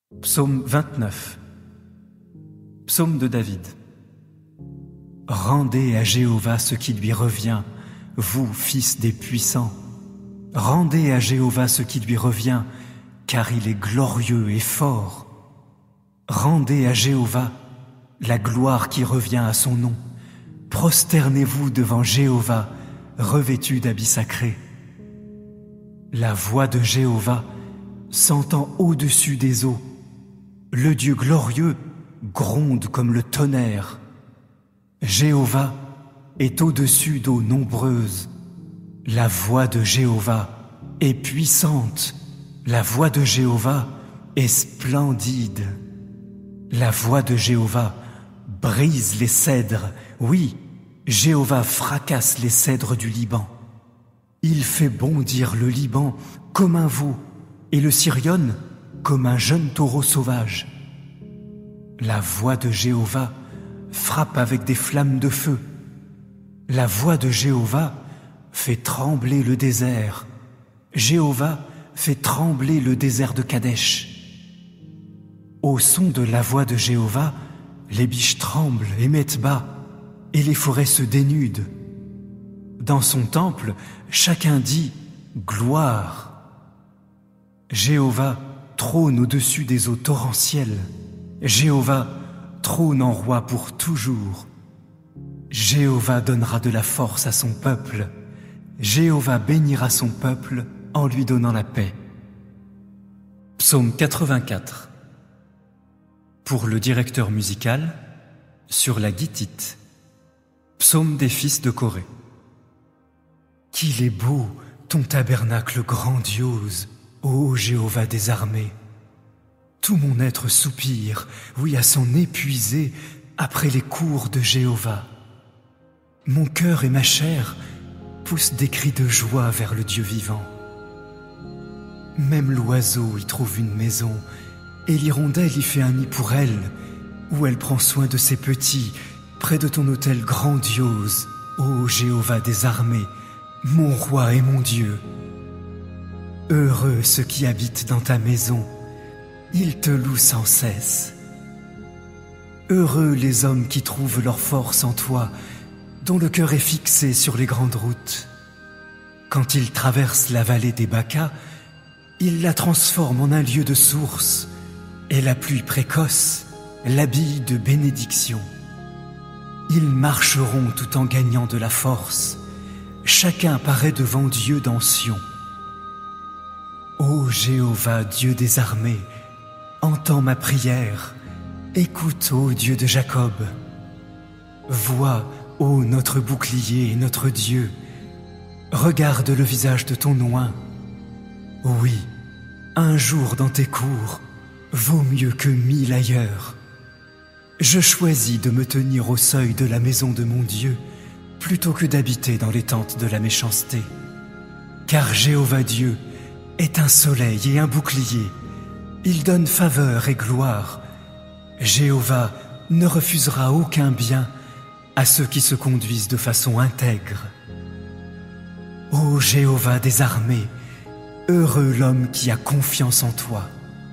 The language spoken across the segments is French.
Psaume 29. Psaume de David. Rendez à Jéhovah ce qui lui revient, vous, fils des puissants. Rendez à Jéhovah ce qui lui revient, car il est glorieux et fort. Rendez à Jéhovah la gloire qui revient à son nom. Prosternez-vous devant Jéhovah, revêtu d'habits sacrés. La voix de Jéhovah s'entend au-dessus des eaux. Le Dieu glorieux gronde comme le tonnerre. Jéhovah est au-dessus d'eaux nombreuses. La voix de Jéhovah est puissante. La voix de Jéhovah est splendide. La voix de Jéhovah brise les cèdres. Oui, Jéhovah fracasse les cèdres du Liban. Il fait bondir le Liban comme un veau et le Sirion comme un jeune taureau sauvage. La voix de Jéhovah frappe avec des flammes de feu. La voix de Jéhovah fait trembler le désert. Jéhovah fait trembler le désert de Kadesh. Au son de la voix de Jéhovah, les biches tremblent et mettent bas, et les forêts se dénudent. Dans son temple, chacun dit « Gloire ». Jéhovah trône au-dessus des eaux torrentielles. Jéhovah trône en roi pour toujours. Jéhovah donnera de la force à son peuple. Jéhovah bénira son peuple en lui donnant la paix. Psaume 84. Pour le directeur musical, sur la guitite. Psaume des fils de Corée. Qu'il est beau ton tabernacle grandiose, ô Jéhovah des armées. Tout mon être soupire, oui, à s'en épuiser après les cours de Jéhovah. Mon cœur et ma chair poussent des cris de joie vers le Dieu vivant. Même l'oiseau y trouve une maison, et l'hirondelle y fait un nid pour elle, où elle prend soin de ses petits, près de ton autel grandiose, ô Jéhovah des armées, mon roi et mon Dieu. Heureux ceux qui habitent dans ta maison, ils te louent sans cesse. Heureux les hommes qui trouvent leur force en toi, dont le cœur est fixé sur les grandes routes. Quand ils traversent la vallée des Baca, ils la transforment en un lieu de source, et la pluie précoce l'habille de bénédiction. Ils marcheront tout en gagnant de la force. Chacun paraît devant Dieu dans Sion. Ô Jéhovah, Dieu des armées, entends ma prière, écoute, ô Dieu de Jacob. Vois, ô notre bouclier et notre Dieu, regarde le visage de ton oint. Oui, un jour dans tes cours vaut mieux que 1000 ailleurs. Je choisis de me tenir au seuil de la maison de mon Dieu, plutôt que d'habiter dans les tentes de la méchanceté. Car Jéhovah Dieu est un soleil et un bouclier. Il donne faveur et gloire. Jéhovah ne refusera aucun bien à ceux qui se conduisent de façon intègre. Ô Jéhovah des armées, heureux l'homme qui a confiance en toi.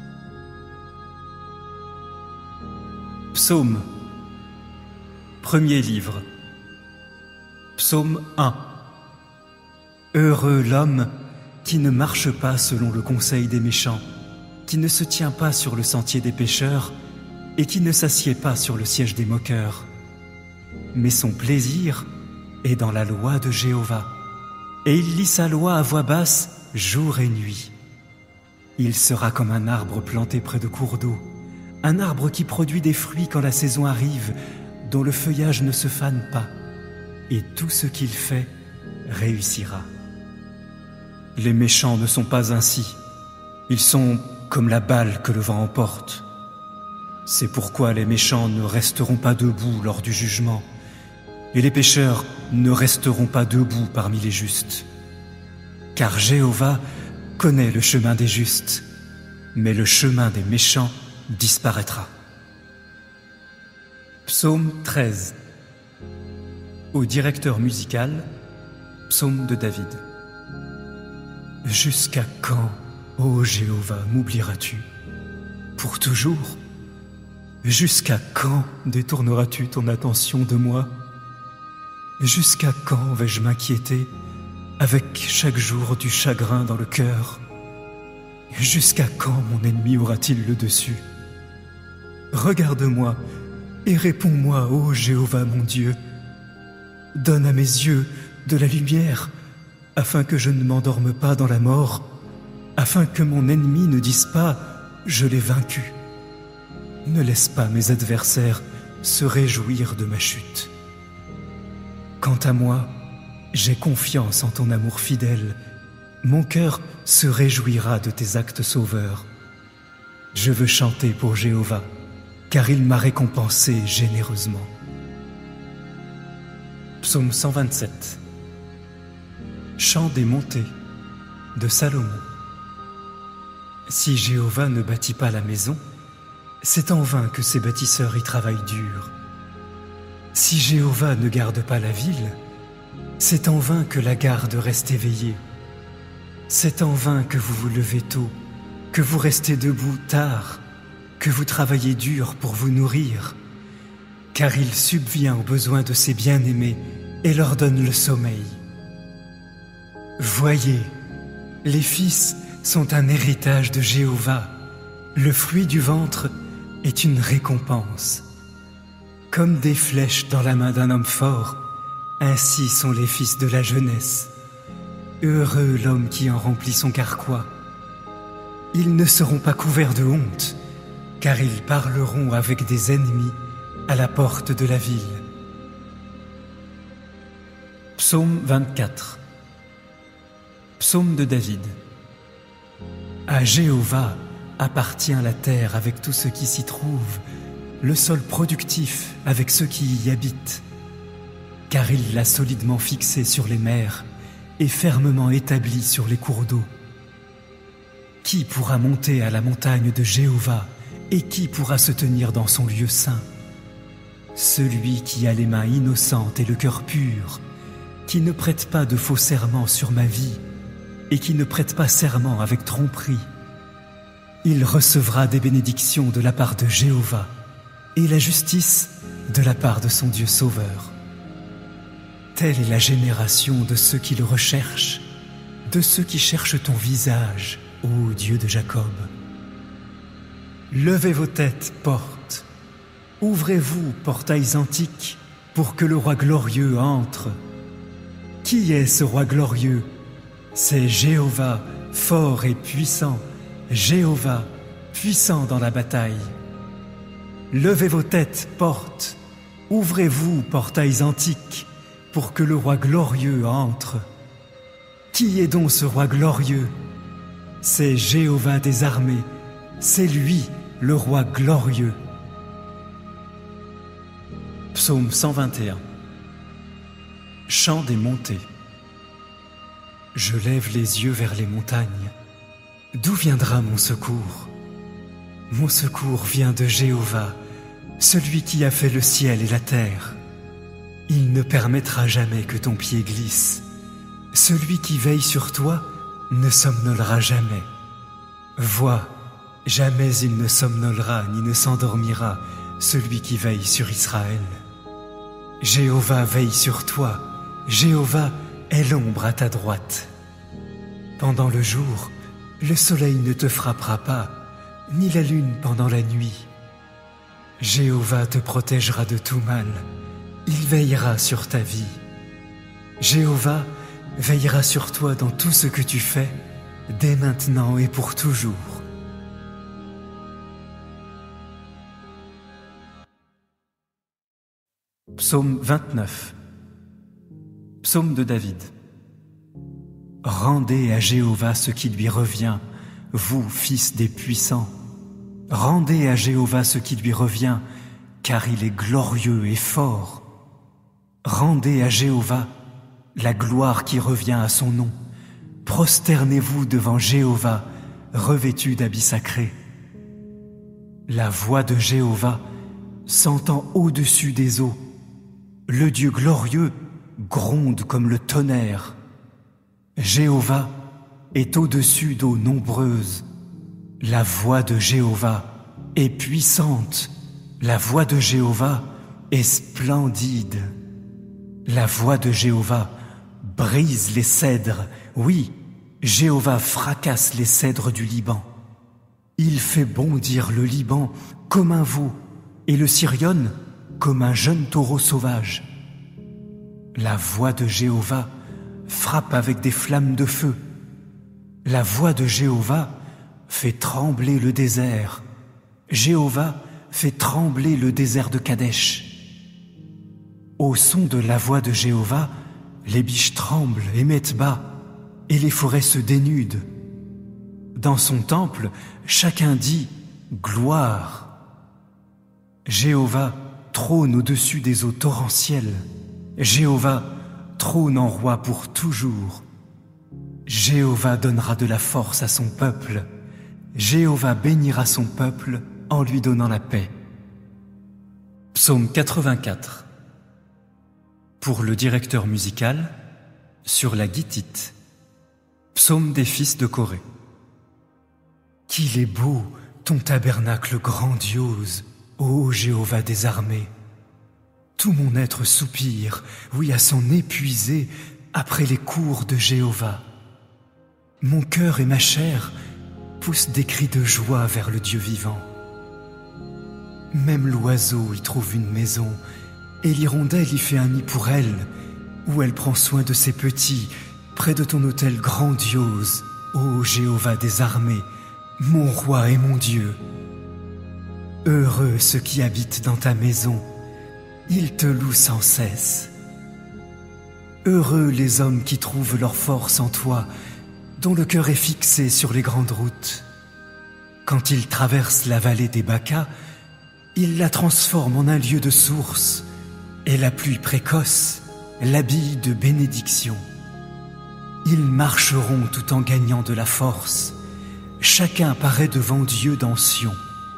Psaume. Premier livre. Psaume 1. Heureux l'homme qui ne marche pas selon le conseil des méchants, qui ne se tient pas sur le sentier des pécheurs et qui ne s'assied pas sur le siège des moqueurs. Mais son plaisir est dans la loi de Jéhovah, et il lit sa loi à voix basse jour et nuit. Il sera comme un arbre planté près de cours d'eau, un arbre qui produit des fruits quand la saison arrive, dont le feuillage ne se fane pas, et tout ce qu'il fait réussira. Les méchants ne sont pas ainsi. Ils sont comme la balle que le vent emporte. C'est pourquoi les méchants ne resteront pas debout lors du jugement, et les pécheurs ne resteront pas debout parmi les justes. Car Jéhovah connaît le chemin des justes, mais le chemin des méchants disparaîtra. Psaume 13. Au directeur musical, psaume de David. Jusqu'à quand, ô Jéhovah, m'oublieras-tu? pour toujours? Jusqu'à quand détourneras-tu ton attention de moi? Jusqu'à quand vais-je m'inquiéter avec chaque jour du chagrin dans le cœur? Jusqu'à quand mon ennemi aura-t-il le dessus? Regarde-moi et réponds-moi, ô Jéhovah mon Dieu. Donne à mes yeux de la lumière, afin que je ne m'endorme pas dans la mort, afin que mon ennemi ne dise pas « Je l'ai vaincu ». Ne laisse pas mes adversaires se réjouir de ma chute. Quant à moi, j'ai confiance en ton amour fidèle. Mon cœur se réjouira de tes actes sauveurs. Je veux chanter pour Jéhovah, car il m'a récompensé généreusement. Psaume 127. Chant des montées de Salomon. Si Jéhovah ne bâtit pas la maison, c'est en vain que ses bâtisseurs y travaillent dur. Si Jéhovah ne garde pas la ville, c'est en vain que la garde reste éveillée. C'est en vain que vous vous levez tôt, que vous restez debout tard, que vous travaillez dur pour vous nourrir, car il subvient aux besoins de ses bien-aimés et leur donne le sommeil. Voyez, les fils sont un héritage de Jéhovah, le fruit du ventre est une récompense. Comme des flèches dans la main d'un homme fort, ainsi sont les fils de la jeunesse. Heureux l'homme qui en remplit son carquois. Ils ne seront pas couverts de honte, car ils parleront avec des ennemis à la porte de la ville. Psaume 24. Psaume de David. À Jéhovah appartient la terre avec tout ce qui s'y trouve, le sol productif avec ceux qui y habitent. Car il l'a solidement fixé sur les mers et fermement établi sur les cours d'eau. Qui pourra monter à la montagne de Jéhovah et qui pourra se tenir dans son lieu saint? Celui qui a les mains innocentes et le cœur pur, qui ne prête pas de faux serments sur ma vie et qui ne prête pas serment avec tromperie. Il recevra des bénédictions de la part de Jéhovah et la justice de la part de son Dieu sauveur. Telle est la génération de ceux qui le recherchent, de ceux qui cherchent ton visage, ô Dieu de Jacob. Levez vos têtes, portes, ouvrez-vous, portails antiques, pour que le roi glorieux entre. Qui est ce roi glorieux? C'est Jéhovah, fort et puissant, Jéhovah, puissant dans la bataille. Levez vos têtes, portes, ouvrez-vous, portails antiques, pour que le roi glorieux entre. Qui est donc ce roi glorieux? C'est Jéhovah des armées, c'est lui, le roi glorieux. Psaume 121. Chant des montées. Je lève les yeux vers les montagnes. D'où viendra mon secours? Mon secours vient de Jéhovah, celui qui a fait le ciel et la terre. Il ne permettra jamais que ton pied glisse. Celui qui veille sur toi ne somnolera jamais. Vois, jamais il ne somnolera ni ne s'endormira, celui qui veille sur Israël. Jéhovah veille sur toi, Jéhovah est l'ombre à ta droite. Pendant le jour, le soleil ne te frappera pas, ni la lune pendant la nuit. Jéhovah te protégera de tout mal, il veillera sur ta vie. Jéhovah veillera sur toi dans tout ce que tu fais, dès maintenant et pour toujours. Psaume 29. Psaume de David. Rendez à Jéhovah ce qui lui revient, vous, fils des puissants. Rendez à Jéhovah ce qui lui revient, car il est glorieux et fort. Rendez à Jéhovah la gloire qui revient à son nom. Prosternez-vous devant Jéhovah, revêtus d'habits sacrés. La voix de Jéhovah s'entend au-dessus des eaux. Le Dieu glorieux gronde comme le tonnerre. Jéhovah est au-dessus d'eaux nombreuses. La voix de Jéhovah est puissante, la voix de Jéhovah est splendide. La voix de Jéhovah brise les cèdres, oui, Jéhovah fracasse les cèdres du Liban. Il fait bondir le Liban comme un veau et le Sirion comme un jeune taureau sauvage. La voix de Jéhovah frappe avec des flammes de feu. La voix de Jéhovah fait trembler le désert. Jéhovah fait trembler le désert de Kadesh. Au son de la voix de Jéhovah, les biches tremblent et mettent bas, et les forêts se dénudent. Dans son temple, chacun dit « Gloire ». Jéhovah trône au-dessus des eaux torrentielles. Jéhovah trône en roi pour toujours. Jéhovah donnera de la force à son peuple. Jéhovah bénira son peuple en lui donnant la paix. Psaume 84. Pour le directeur musical, sur la guitite. Psaume des fils de Corée. Qu'il est beau ton tabernacle grandiose, ô Jéhovah des armées. Tout mon être soupire, oui, à s'en épuiser après les cours de Jéhovah. Mon cœur et ma chair poussent des cris de joie vers le Dieu vivant. Même l'oiseau y trouve une maison, et l'hirondelle y fait un nid pour elle, où elle prend soin de ses petits, près de ton autel grandiose, ô Jéhovah des armées, mon roi et mon Dieu. Heureux ceux qui habitent dans ta maison, ils te louent sans cesse. Heureux les hommes qui trouvent leur force en toi, dont le cœur est fixé sur les grandes routes. Quand ils traversent la vallée des Bacas, ils la transforment en un lieu de source, et la pluie précoce l'habille de bénédiction. Ils marcheront tout en gagnant de la force. Chacun paraît devant Dieu dans Sion.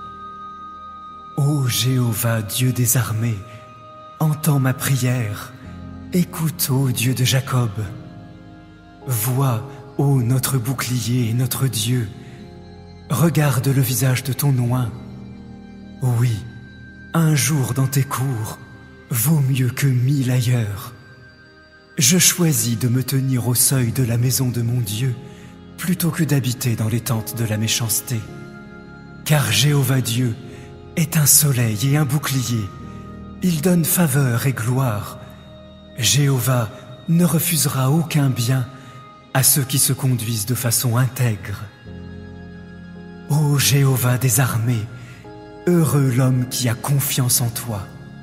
Ô Jéhovah, Dieu des armées, entends ma prière. Écoute, ô Dieu de Jacob. Vois, ô notre bouclier et notre Dieu. Regarde le visage de ton oint. Oui, un jour dans tes cours vaut mieux que 1000 ailleurs. Je choisis de me tenir au seuil de la maison de mon Dieu plutôt que d'habiter dans les tentes de la méchanceté. Car Jéhovah Dieu est un soleil et un bouclier. Il donne faveur et gloire. Jéhovah ne refusera aucun bien à ceux qui se conduisent de façon intègre. Ô Jéhovah des armées, heureux l'homme qui a confiance en toi.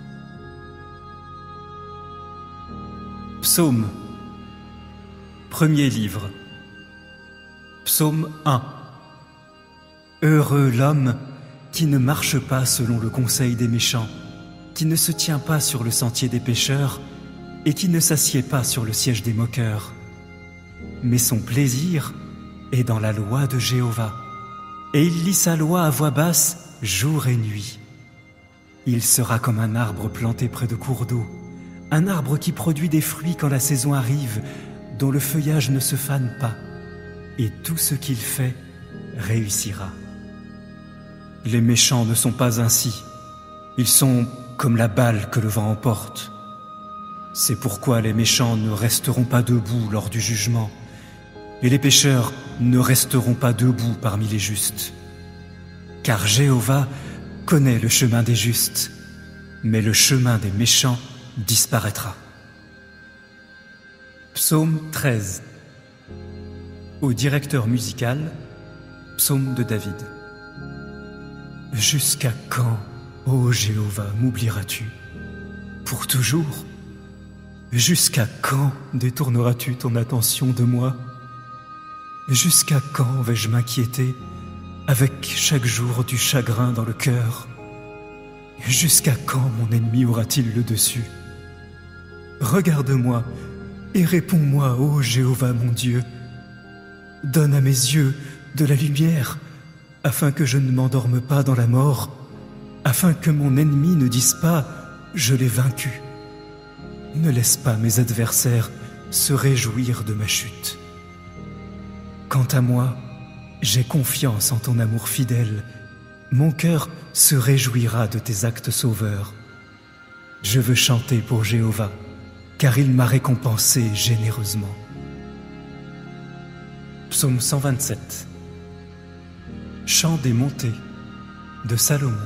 Psaume. Premier livre. Psaume 1. Heureux l'homme qui ne marche pas selon le conseil des méchants, qui ne se tient pas sur le sentier des pécheurs et qui ne s'assied pas sur le siège des moqueurs. Mais son plaisir est dans la loi de Jéhovah, et il lit sa loi à voix basse jour et nuit. Il sera comme un arbre planté près de cours d'eau, un arbre qui produit des fruits quand la saison arrive, dont le feuillage ne se fane pas, et tout ce qu'il fait réussira. Les méchants ne sont pas ainsi, ils sont comme la balle que le vent emporte. C'est pourquoi les méchants ne resteront pas debout lors du jugement, et les pécheurs ne resteront pas debout parmi les justes. Car Jéhovah connaît le chemin des justes, mais le chemin des méchants disparaîtra. Psaume 13. Au directeur musical, psaume de David. Jusqu'à quand, ô Jéhovah, m'oublieras-tu? Pour toujours? Jusqu'à quand détourneras-tu ton attention de moi? Jusqu'à quand vais-je m'inquiéter avec chaque jour du chagrin dans le cœur? Jusqu'à quand mon ennemi aura-t-il le dessus? Regarde-moi et réponds-moi, ô Jéhovah mon Dieu. Donne à mes yeux de la lumière, afin que je ne m'endorme pas dans la mort, afin que mon ennemi ne dise pas « Je l'ai vaincu ». Ne laisse pas mes adversaires se réjouir de ma chute. Quant à moi, j'ai confiance en ton amour fidèle. Mon cœur se réjouira de tes actes sauveurs. Je veux chanter pour Jéhovah, car il m'a récompensé généreusement. Psaume 127. Chant des montées de Salomon.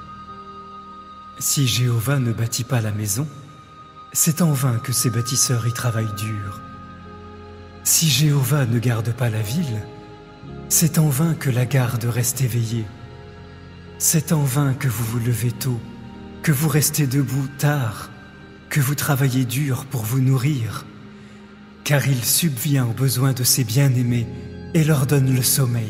Si Jéhovah ne bâtit pas la maison, c'est en vain que ses bâtisseurs y travaillent dur. Si Jéhovah ne garde pas la ville, c'est en vain que la garde reste éveillée. C'est en vain que vous vous levez tôt, que vous restez debout tard, que vous travaillez dur pour vous nourrir, car il subvient aux besoins de ses bien-aimés et leur donne le sommeil.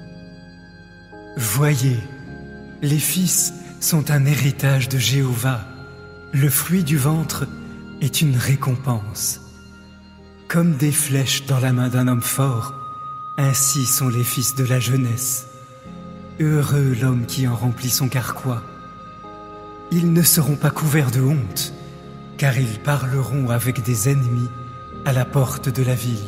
Voyez, les fils sont un héritage de Jéhovah, le fruit du ventre est une récompense. Comme des flèches dans la main d'un homme fort, ainsi sont les fils de la jeunesse. Heureux l'homme qui en remplit son carquois. Ils ne seront pas couverts de honte, car ils parleront avec des ennemis à la porte de la ville.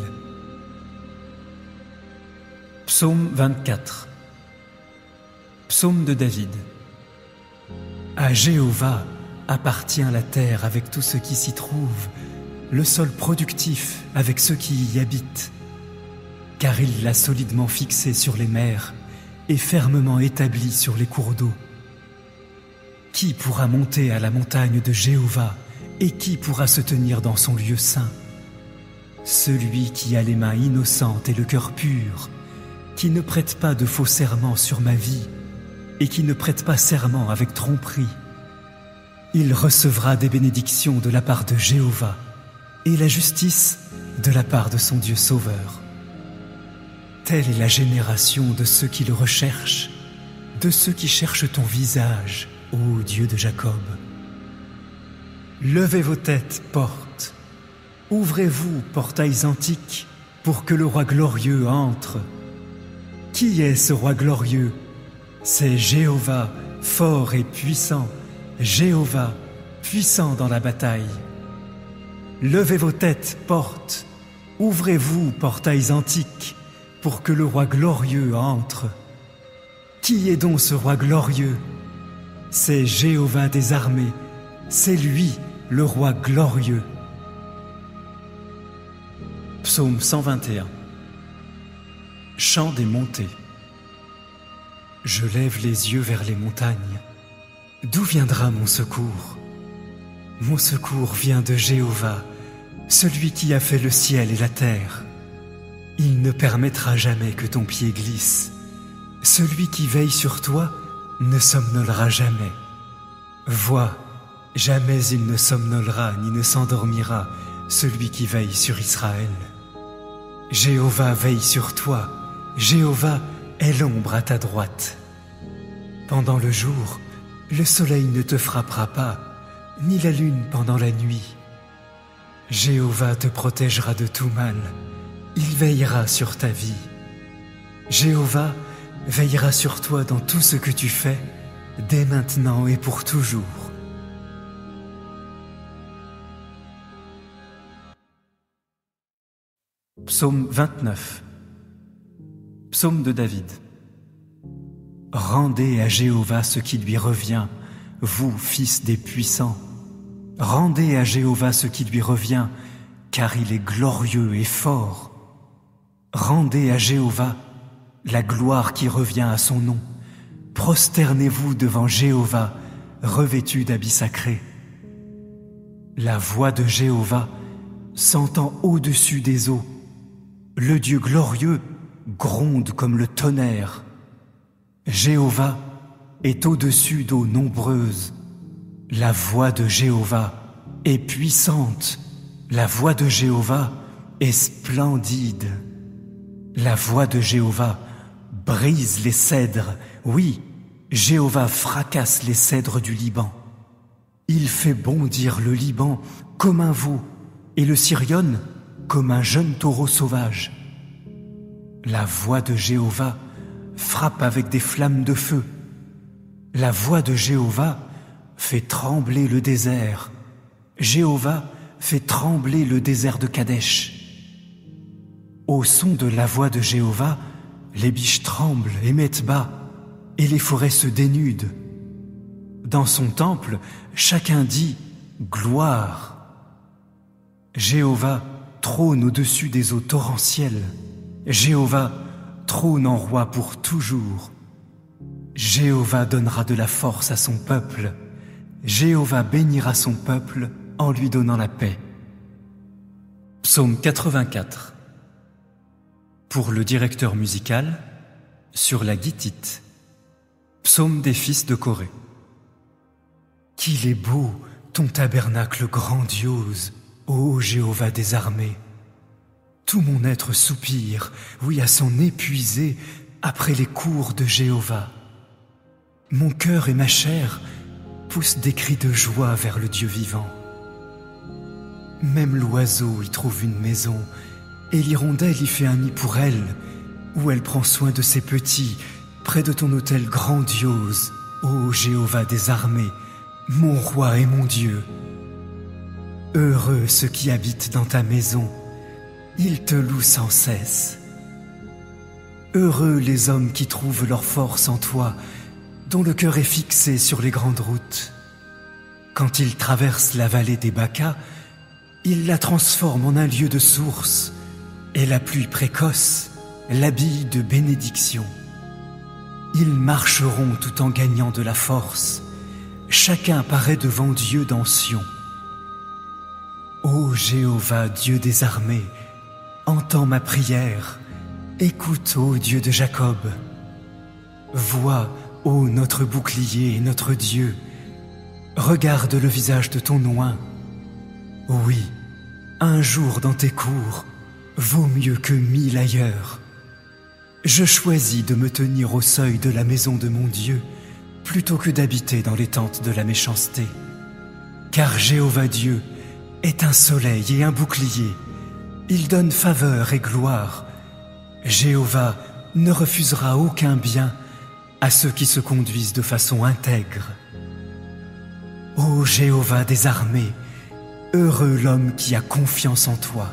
Psaume 24. Psaume de David. À Jéhovah appartient la terre avec tout ce qui s'y trouve, le sol productif avec ceux qui y habitent. Car il l'a solidement fixé sur les mers et fermement établi sur les cours d'eau. Qui pourra monter à la montagne de Jéhovah et qui pourra se tenir dans son lieu saint? Celui qui a les mains innocentes et le cœur pur, qui ne prête pas de faux serments sur ma vie et qui ne prête pas serment avec tromperie. Il recevra des bénédictions de la part de Jéhovah et la justice de la part de son Dieu sauveur. Telle est la génération de ceux qui le recherchent, de ceux qui cherchent ton visage, ô Dieu de Jacob. Levez vos têtes, portes, ouvrez-vous, portails antiques, pour que le roi glorieux entre. Qui est ce roi glorieux? C'est Jéhovah, fort et puissant, Jéhovah, puissant dans la bataille. Levez vos têtes, portes, ouvrez-vous, portails antiques, pour que le roi glorieux entre. Qui est donc ce roi glorieux? C'est Jéhovah des armées, c'est lui, le roi glorieux. Psaume 121. Chant des montées. Je lève les yeux vers les montagnes. D'où viendra mon secours? Mon secours vient de Jéhovah, celui qui a fait le ciel et la terre. Il ne permettra jamais que ton pied glisse. Celui qui veille sur toi ne somnolera jamais. Vois, jamais il ne somnolera ni ne s'endormira, celui qui veille sur Israël. Jéhovah veille sur toi, Jéhovah est l'ombre à ta droite. Pendant le jour, le soleil ne te frappera pas, ni la lune pendant la nuit. Jéhovah te protégera de tout mal, il veillera sur ta vie. Jéhovah veillera sur toi dans tout ce que tu fais, dès maintenant et pour toujours. Psaume 29. Psaume de David. Rendez à Jéhovah ce qui lui revient, vous, fils des puissants. Rendez à Jéhovah ce qui lui revient, car il est glorieux et fort. Rendez à Jéhovah la gloire qui revient à son nom. Prosternez-vous devant Jéhovah, revêtu d'habits sacrés. La voix de Jéhovah s'entend au-dessus des eaux. Le Dieu glorieux gronde comme le tonnerre. Jéhovah est au-dessus d'eaux nombreuses. La voix de Jéhovah est puissante. La voix de Jéhovah est splendide. La voix de Jéhovah brise les cèdres. Oui, Jéhovah fracasse les cèdres du Liban. Il fait bondir le Liban comme un veau et le Sirion comme un jeune taureau sauvage. La voix de Jéhovah frappe avec des flammes de feu. La voix de Jéhovah fait trembler le désert. Jéhovah fait trembler le désert de Kadesh. Au son de la voix de Jéhovah, les biches tremblent et mettent bas. et les forêts se dénudent. Dans son temple, chacun dit « Gloire ». Jéhovah trône au-dessus des eaux torrentielles. Jéhovah trône en roi pour toujours. Jéhovah donnera de la force à son peuple. Jéhovah bénira son peuple en lui donnant la paix. Psaume 84. Pour le directeur musical, sur la guitite. Psaume des fils de Corée. Qu'il est beau ton tabernacle grandiose, ô Jéhovah des armées. Tout mon être soupire, oui à s'en épuiser, après les cours de Jéhovah. Mon cœur et ma chair poussent des cris de joie vers le Dieu vivant. Même l'oiseau y trouve une maison, et l'hirondelle y fait un nid pour elle, où elle prend soin de ses petits, près de ton autel grandiose, ô Jéhovah des armées, mon roi et mon Dieu. Heureux ceux qui habitent dans ta maison, ils te louent sans cesse. Heureux les hommes qui trouvent leur force en toi, dont le cœur est fixé sur les grandes routes. Quand ils traversent la vallée des Bacas, ils la transforment en un lieu de source, et la pluie précoce l'habille de bénédiction. Ils marcheront tout en gagnant de la force. Chacun paraît devant Dieu dans Sion. Ô Jéhovah, Dieu des armées, entends ma prière, écoute, ô Dieu de Jacob. Vois, ô notre bouclier et notre Dieu, regarde le visage de ton oint. Oui, un jour dans tes cours vaut mieux que 1000 ailleurs. Je choisis de me tenir au seuil de la maison de mon Dieu, plutôt que d'habiter dans les tentes de la méchanceté. Car Jéhovah Dieu est un soleil et un bouclier. Il donne faveur et gloire. Jéhovah ne refusera aucun bien à ceux qui se conduisent de façon intègre. Ô Jéhovah des armées, heureux l'homme qui a confiance en toi.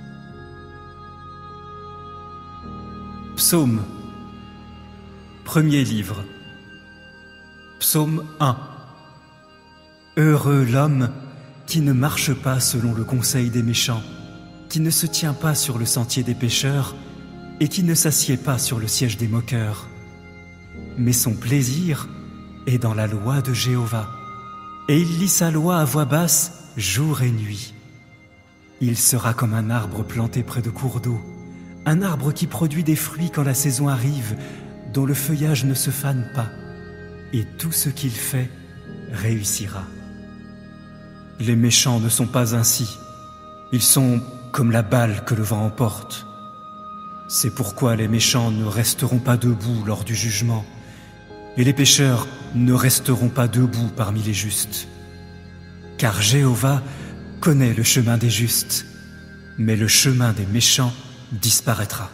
Psaume. Premier livre. Psaume 1. Heureux l'homme qui ne marche pas selon le conseil des méchants, qui ne se tient pas sur le sentier des pécheurs et qui ne s'assied pas sur le siège des moqueurs. Mais son plaisir est dans la loi de Jéhovah, et il lit sa loi à voix basse jour et nuit. Il sera comme un arbre planté près de cours d'eau, un arbre qui produit des fruits quand la saison arrive, dont le feuillage ne se fane pas, et tout ce qu'il fait réussira. Les méchants ne sont pas ainsi, ils sont comme la balle que le vent emporte. C'est pourquoi les méchants ne resteront pas debout lors du jugement, et les pécheurs ne resteront pas debout parmi les justes. Car Jéhovah connaît le chemin des justes, mais le chemin des méchants disparaîtra.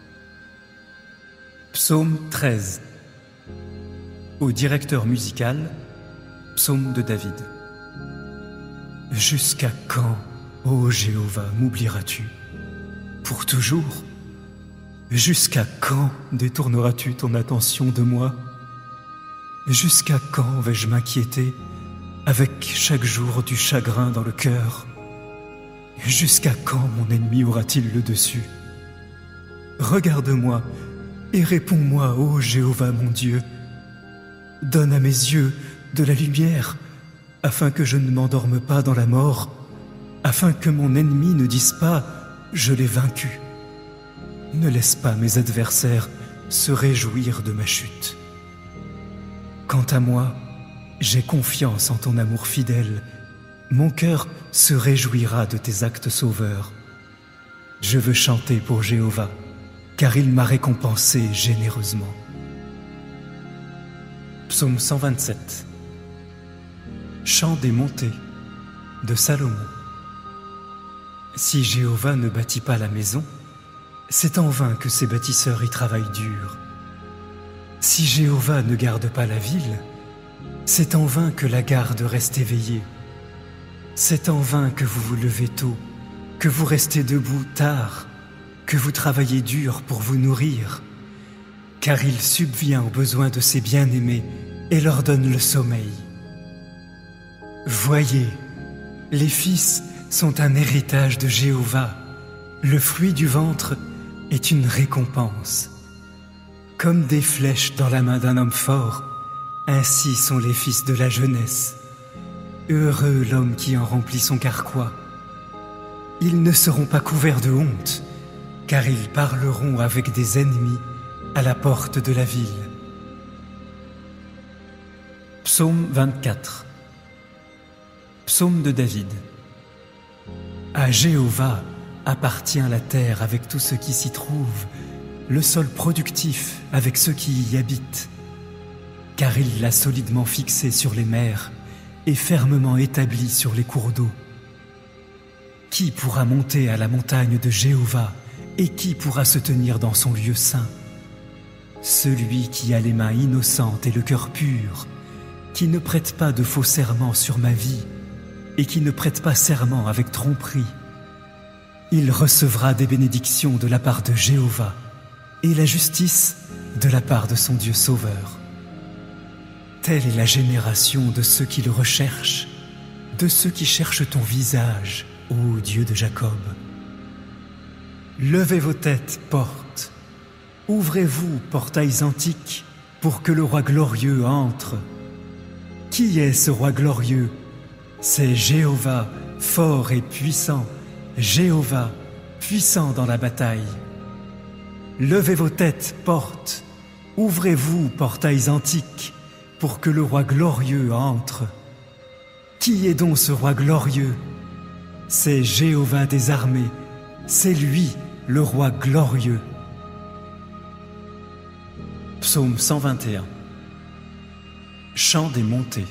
Psaume 13. Au directeur musical, psaume de David. Jusqu'à quand, ô Jéhovah, m'oublieras-tu? Pour toujours? Jusqu'à quand détourneras-tu ton attention de moi? Jusqu'à quand vais-je m'inquiéter avec chaque jour du chagrin dans le cœur? Jusqu'à quand mon ennemi aura-t-il le dessus? Regarde-moi et réponds-moi, ô Jéhovah mon Dieu. Donne à mes yeux de la lumière, afin que je ne m'endorme pas dans la mort, afin que mon ennemi ne dise pas « je l'ai vaincu ». Ne laisse pas mes adversaires se réjouir de ma chute. Quant à moi, j'ai confiance en ton amour fidèle. Mon cœur se réjouira de tes actes sauveurs. Je veux chanter pour Jéhovah, car il m'a récompensé généreusement. Psaume 127. Chant des montées de Salomon. Si Jéhovah ne bâtit pas la maison, c'est en vain que ses bâtisseurs y travaillent dur. Si Jéhovah ne garde pas la ville, c'est en vain que la garde reste éveillée. C'est en vain que vous vous levez tôt, que vous restez debout tard, que vous travaillez dur pour vous nourrir. car il subvient aux besoins de ses bien-aimés et leur donne le sommeil. Voyez, les fils sont un héritage de Jéhovah, le fruit du ventre est une récompense. Comme des flèches dans la main d'un homme fort, ainsi sont les fils de la jeunesse. Heureux l'homme qui en remplit son carquois. Ils ne seront pas couverts de honte, car ils parleront avec des ennemis à la porte de la ville. Psaume 24. Psaume de David. À Jéhovah appartient la terre avec tout ce qui s'y trouve, le sol productif avec ceux qui y habitent. Car il l'a solidement fixé sur les mers et fermement établi sur les cours d'eau. Qui pourra monter à la montagne de Jéhovah et qui pourra se tenir dans son lieu saint? Celui qui a les mains innocentes et le cœur pur, qui ne prête pas de faux serments sur ma vie et qui ne prête pas serment avec tromperie. Il recevra des bénédictions de la part de Jéhovah et la justice de la part de son Dieu sauveur. Telle est la génération de ceux qui le recherchent, de ceux qui cherchent ton visage, ô Dieu de Jacob. Levez vos têtes, portes, ouvrez-vous, portails antiques, pour que le roi glorieux entre. Qui est ce roi glorieux? C'est Jéhovah, fort et puissant, Jéhovah, puissant dans la bataille. Levez vos têtes, portes, ouvrez-vous, portails antiques, pour que le roi glorieux entre. Qui est donc ce roi glorieux? C'est Jéhovah des armées, c'est lui, le roi glorieux. Psaume 121. Chant des montées.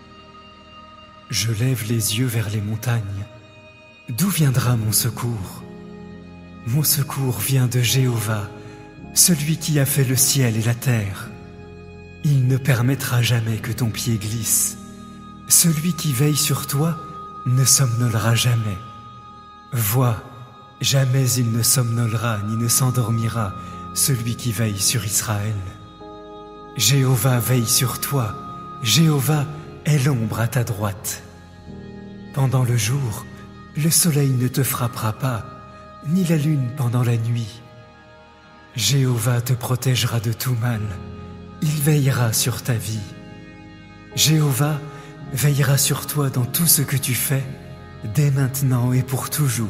Je lève les yeux vers les montagnes. D'où viendra mon secours? Mon secours vient de Jéhovah, celui qui a fait le ciel et la terre. Il ne permettra jamais que ton pied glisse. Celui qui veille sur toi ne somnolera jamais. Vois, jamais il ne somnolera ni ne s'endormira, celui qui veille sur Israël. Jéhovah veille sur toi, Jéhovah est l'ombre à ta droite. Pendant le jour, le soleil ne te frappera pas, ni la lune pendant la nuit. Jéhovah te protégera de tout mal, il veillera sur ta vie. Jéhovah veillera sur toi dans tout ce que tu fais, dès maintenant et pour toujours.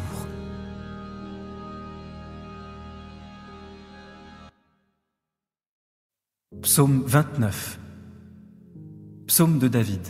Psaume 29. Psaume de David.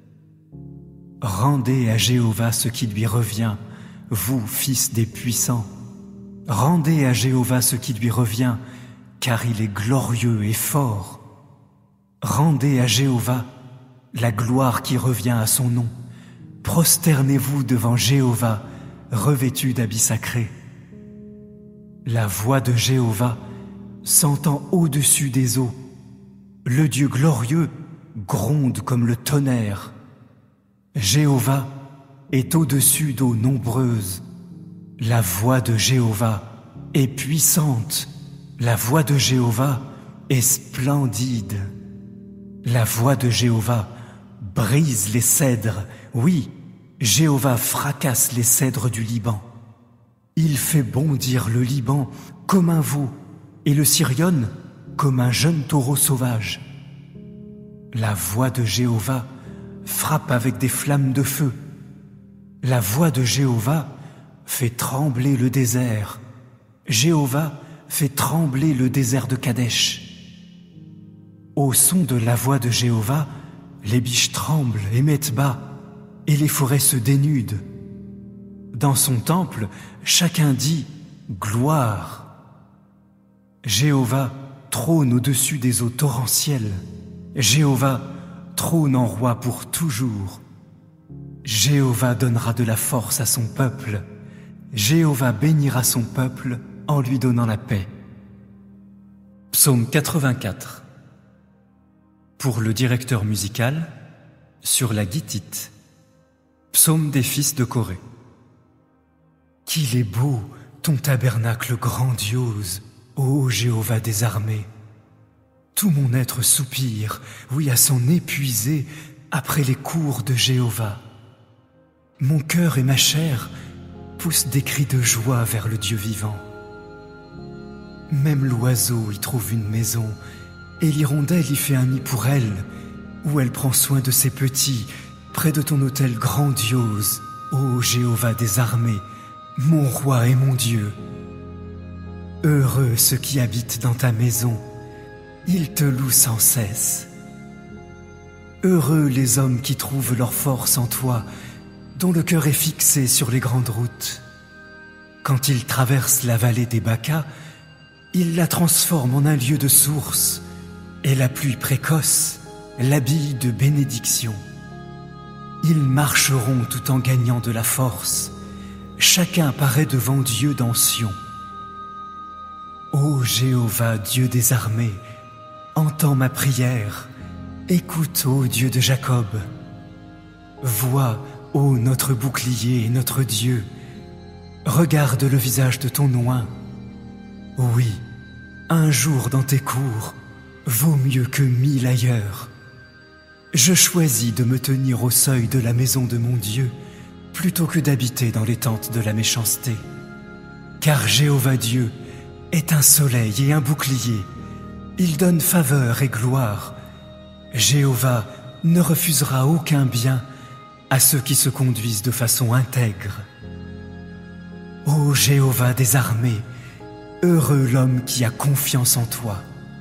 Rendez à Jéhovah ce qui lui revient, vous, fils des puissants. Rendez à Jéhovah ce qui lui revient, car il est glorieux et fort. Rendez à Jéhovah la gloire qui revient à son nom. Prosternez-vous devant Jéhovah, revêtu d'habits sacrés. La voix de Jéhovah s'entend au-dessus des eaux. Le Dieu glorieux gronde comme le tonnerre. Jéhovah est au-dessus d'eaux nombreuses. La voix de Jéhovah est puissante. La voix de Jéhovah est splendide. La voix de Jéhovah brise les cèdres. Oui, Jéhovah fracasse les cèdres du Liban. Il fait bondir le Liban comme un veau et le Sirion comme un jeune taureau sauvage. La voix de Jéhovah frappe avec des flammes de feu. La voix de Jéhovah fait trembler le désert. Jéhovah fait trembler le désert de Kadesh. Au son de la voix de Jéhovah, les biches tremblent et mettent bas, et les forêts se dénudent. Dans son temple, chacun dit « Gloire ». Jéhovah trône au-dessus des eaux torrentielles. Jéhovah trône en roi pour toujours. Jéhovah donnera de la force à son peuple. Jéhovah bénira son peuple en lui donnant la paix. Psaume 84. Pour le directeur musical, sur la guitite. Psaume des fils de Corée. Qu'il est beau ton tabernacle grandiose, ô Jéhovah des armées! Tout mon être soupire, oui, à s'en épuiser après les cours de Jéhovah. Mon cœur et ma chair poussent des cris de joie vers le Dieu vivant. Même l'oiseau y trouve une maison, et l'hirondelle y fait un nid pour elle, où elle prend soin de ses petits, près de ton autel grandiose, ô Jéhovah des armées, mon roi et mon Dieu. Heureux ceux qui habitent dans ta maison, ils te louent sans cesse. Heureux les hommes qui trouvent leur force en toi, dont le cœur est fixé sur les grandes routes. Quand ils traversent la vallée des Bacas, ils la transforment en un lieu de source, et la pluie précoce l'habille de bénédiction. Ils marcheront tout en gagnant de la force. Chacun paraît devant Dieu dans Sion. Ô Jéhovah, Dieu des armées, entends ma prière. Écoute, ô Dieu de Jacob. Vois, ô notre bouclier et notre Dieu. Regarde le visage de ton oint. Oui, un jour dans tes cours vaut mieux que 1000 ailleurs. Je choisis de me tenir au seuil de la maison de mon Dieu plutôt que d'habiter dans les tentes de la méchanceté. Car Jéhovah Dieu est un soleil et un bouclier. Il donne faveur et gloire. Jéhovah ne refusera aucun bien à ceux qui se conduisent de façon intègre. Ô Jéhovah des armées, heureux l'homme qui a confiance en toi.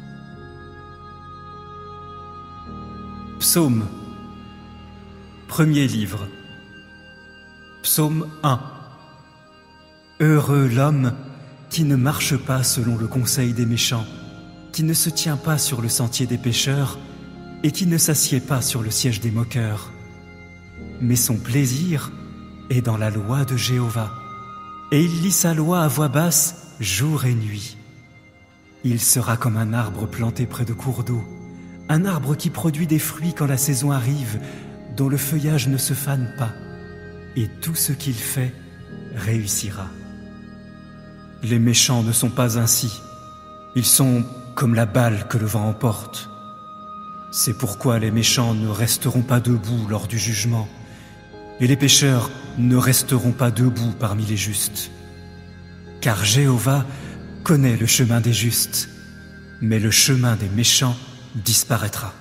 Psaume, premier livre. Psaume 1. Heureux l'homme qui ne marche pas selon le conseil des méchants, qui ne se tient pas sur le sentier des pécheurs et qui ne s'assied pas sur le siège des moqueurs. Mais son plaisir est dans la loi de Jéhovah, et il lit sa loi à voix basse jour et nuit. Il sera comme un arbre planté près de cours d'eau, un arbre qui produit des fruits quand la saison arrive, dont le feuillage ne se fane pas, et tout ce qu'il fait réussira. Les méchants ne sont pas ainsi, ils sont comme la balle que le vent emporte. C'est pourquoi les méchants ne resteront pas debout lors du jugement, et les pécheurs ne resteront pas debout parmi les justes. Car Jéhovah connaît le chemin des justes, mais le chemin des méchants disparaîtra.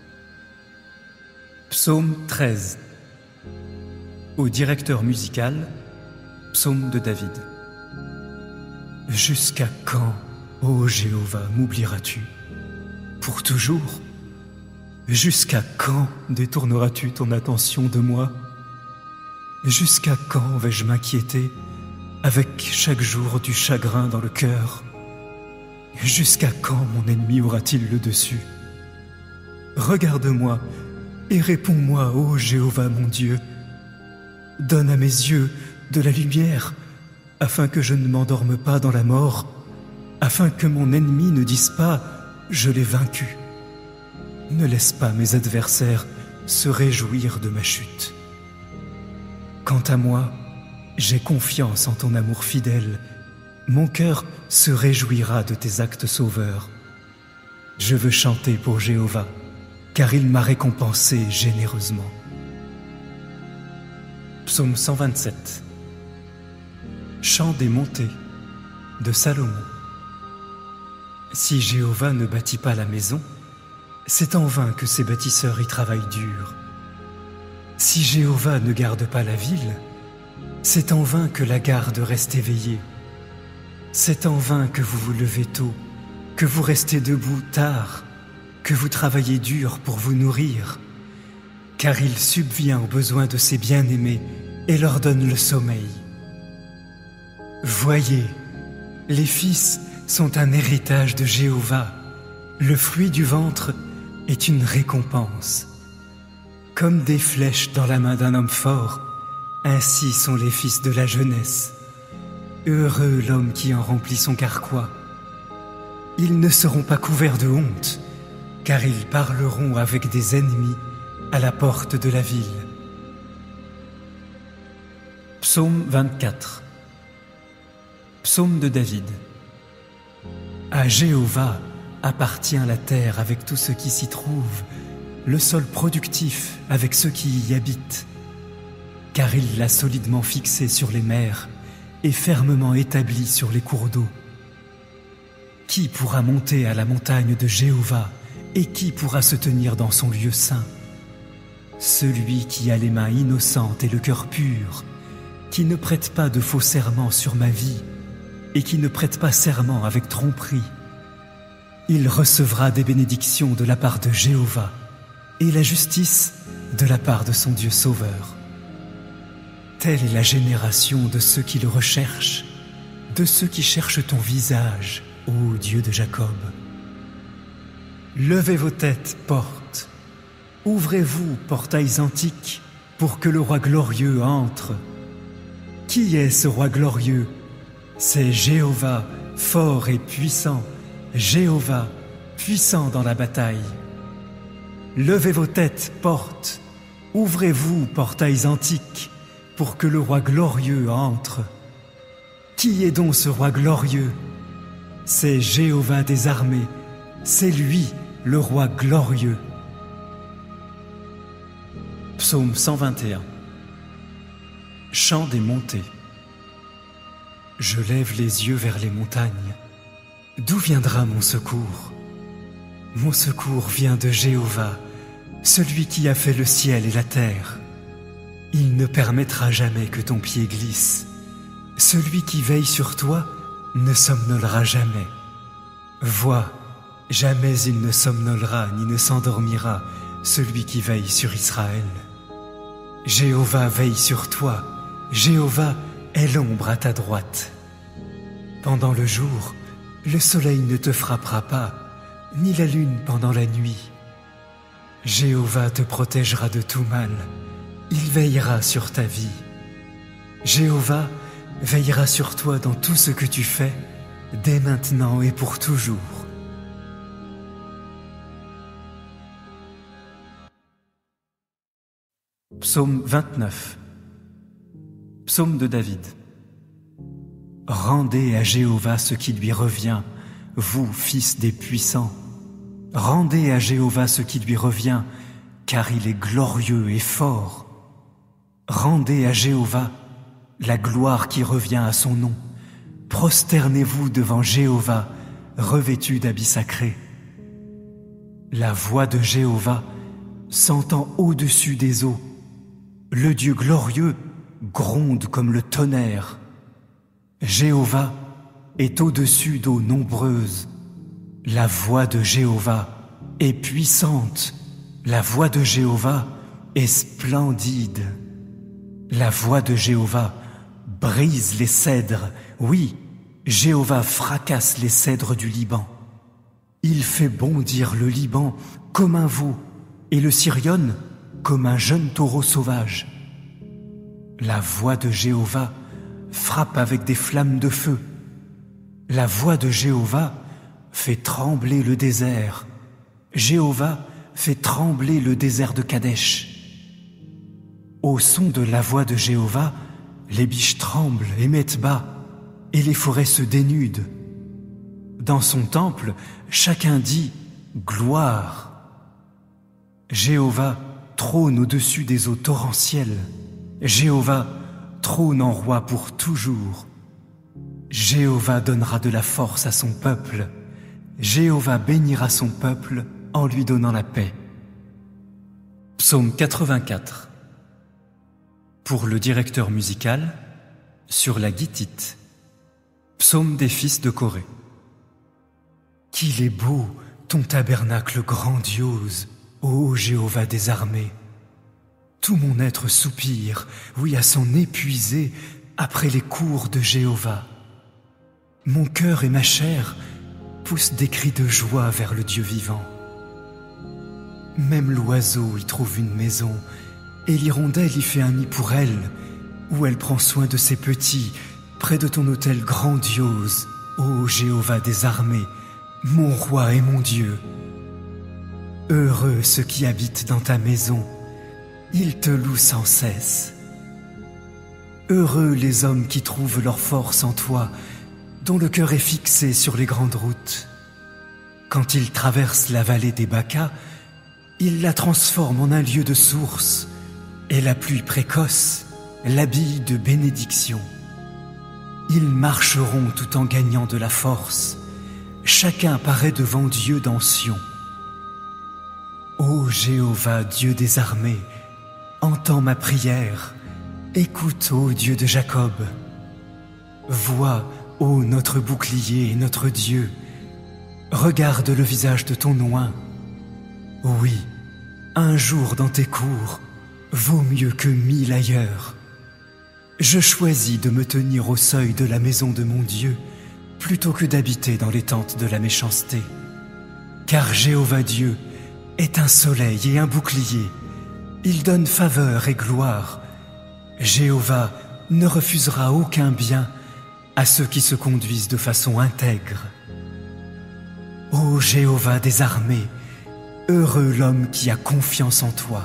Psaume 13. Au directeur musical, psaume de David. Jusqu'à quand, ô Jéhovah, m'oublieras-tu? Pour toujours? Jusqu'à quand détourneras-tu ton attention de moi? Jusqu'à quand vais-je m'inquiéter avec chaque jour du chagrin dans le cœur? Jusqu'à quand mon ennemi aura-t-il le dessus? Regarde-moi et réponds-moi, ô Jéhovah mon Dieu. Donne à mes yeux de la lumière, afin que je ne m'endorme pas dans la mort, afin que mon ennemi ne dise pas « Je l'ai vaincu ». Ne laisse pas mes adversaires se réjouir de ma chute. Quant à moi, j'ai confiance en ton amour fidèle. Mon cœur se réjouira de tes actes sauveurs. Je veux chanter pour Jéhovah, car il m'a récompensé généreusement. Psaume 127. Chant des montées de Salomon. Si Jéhovah ne bâtit pas la maison, c'est en vain que ses bâtisseurs y travaillent dur. Si Jéhovah ne garde pas la ville, c'est en vain que la garde reste éveillée. C'est en vain que vous vous levez tôt, que vous restez debout tard, que vous travaillez dur pour vous nourrir, car il subvient aux besoins de ses bien-aimés et leur donne le sommeil. Voyez, les fils sont un héritage de Jéhovah, le fruit du ventre est une récompense. Comme des flèches dans la main d'un homme fort, ainsi sont les fils de la jeunesse. Heureux l'homme qui en remplit son carquois. Ils ne seront pas couverts de honte, car ils parleront avec des ennemis à la porte de la ville. Psaume 24. Psaume de David. À Jéhovah, appartient la terre avec tout ce qui s'y trouve, le sol productif avec ceux qui y habitent, car il l'a solidement fixé sur les mers et fermement établi sur les cours d'eau. Qui pourra monter à la montagne de Jéhovah et qui pourra se tenir dans son lieu saint? Celui qui a les mains innocentes et le cœur pur, qui ne prête pas de faux serments sur ma vie et qui ne prête pas serment avec tromperie. Il recevra des bénédictions de la part de Jéhovah et la justice de la part de son Dieu Sauveur. Telle est la génération de ceux qui le recherchent, de ceux qui cherchent ton visage, ô Dieu de Jacob. Levez vos têtes, portes. Ouvrez-vous, portails antiques, pour que le roi glorieux entre. Qui est ce roi glorieux? C'est Jéhovah, fort et puissant, Jéhovah, puissant dans la bataille. Levez vos têtes, portes. Ouvrez-vous, portails antiques, pour que le roi glorieux entre. Qui est donc ce roi glorieux? C'est Jéhovah des armées, c'est lui, le roi glorieux. Psaume 121. Chant des montées. Je lève les yeux vers les montagnes. D'où viendra mon secours? Mon secours vient de Jéhovah, celui qui a fait le ciel et la terre. Il ne permettra jamais que ton pied glisse. Celui qui veille sur toi ne somnolera jamais. Vois, jamais il ne somnolera ni ne s'endormira, celui qui veille sur Israël. Jéhovah veille sur toi, Jéhovah est l'ombre à ta droite. Pendant le jour, le soleil ne te frappera pas, ni la lune pendant la nuit. Jéhovah te protégera de tout mal, il veillera sur ta vie. Jéhovah veillera sur toi dans tout ce que tu fais, dès maintenant et pour toujours. Psaume 29. Psaume de David. Rendez à Jéhovah ce qui lui revient, vous, fils des puissants. Rendez à Jéhovah ce qui lui revient, car il est glorieux et fort. Rendez à Jéhovah la gloire qui revient à son nom. Prosternez-vous devant Jéhovah, revêtu d'habits sacrés. La voix de Jéhovah s'entend au-dessus des eaux. Le Dieu glorieux gronde comme le tonnerre. Jéhovah est au-dessus d'eaux nombreuses. La voix de Jéhovah est puissante. La voix de Jéhovah est splendide. La voix de Jéhovah brise les cèdres. Oui, Jéhovah fracasse les cèdres du Liban. Il fait bondir le Liban comme un veau et le Sirion comme un jeune taureau sauvage. La voix de Jéhovah frappe avec des flammes de feu. La voix de Jéhovah fait trembler le désert. Jéhovah fait trembler le désert de Kadesh. Au son de la voix de Jéhovah, les biches tremblent et mettent bas, et les forêts se dénudent. Dans son temple, chacun dit « Gloire ». Jéhovah trône au-dessus des eaux torrentielles. Jéhovah trône en roi pour toujours. Jéhovah donnera de la force à son peuple. Jéhovah bénira son peuple en lui donnant la paix. Psaume 84. Pour le directeur musical, sur la guitite. Psaume des fils de Corée. Qu'il est beau, ton tabernacle grandiose, ô Jéhovah des armées. Tout mon être soupire, oui à son épuisé, après les cours de Jéhovah. Mon cœur et ma chair poussent des cris de joie vers le Dieu vivant. Même l'oiseau y trouve une maison, et l'hirondelle y fait un nid pour elle, où elle prend soin de ses petits, près de ton autel grandiose, ô Jéhovah des armées, mon roi et mon Dieu. Heureux ceux qui habitent dans ta maison, ils te louent sans cesse. Heureux les hommes qui trouvent leur force en toi, dont le cœur est fixé sur les grandes routes. Quand il traverse la vallée des Bacas, il la transforme en un lieu de source, et la pluie précoce l'habille de bénédiction. Ils marcheront tout en gagnant de la force. Chacun paraît devant Dieu dans Sion. Ô Jéhovah, Dieu des armées, entends ma prière. Écoute, ô Dieu de Jacob. Vois, ô notre bouclier et notre Dieu. Regarde le visage de ton oint. Oui, un jour dans tes cours vaut mieux que 1000 ailleurs. Je choisis de me tenir au seuil de la maison de mon Dieu plutôt que d'habiter dans les tentes de la méchanceté. Car Jéhovah Dieu est un soleil et un bouclier. Il donne faveur et gloire. Jéhovah ne refusera aucun bien à ceux qui se conduisent de façon intègre. Ô Jéhovah des armées, heureux l'homme qui a confiance en toi.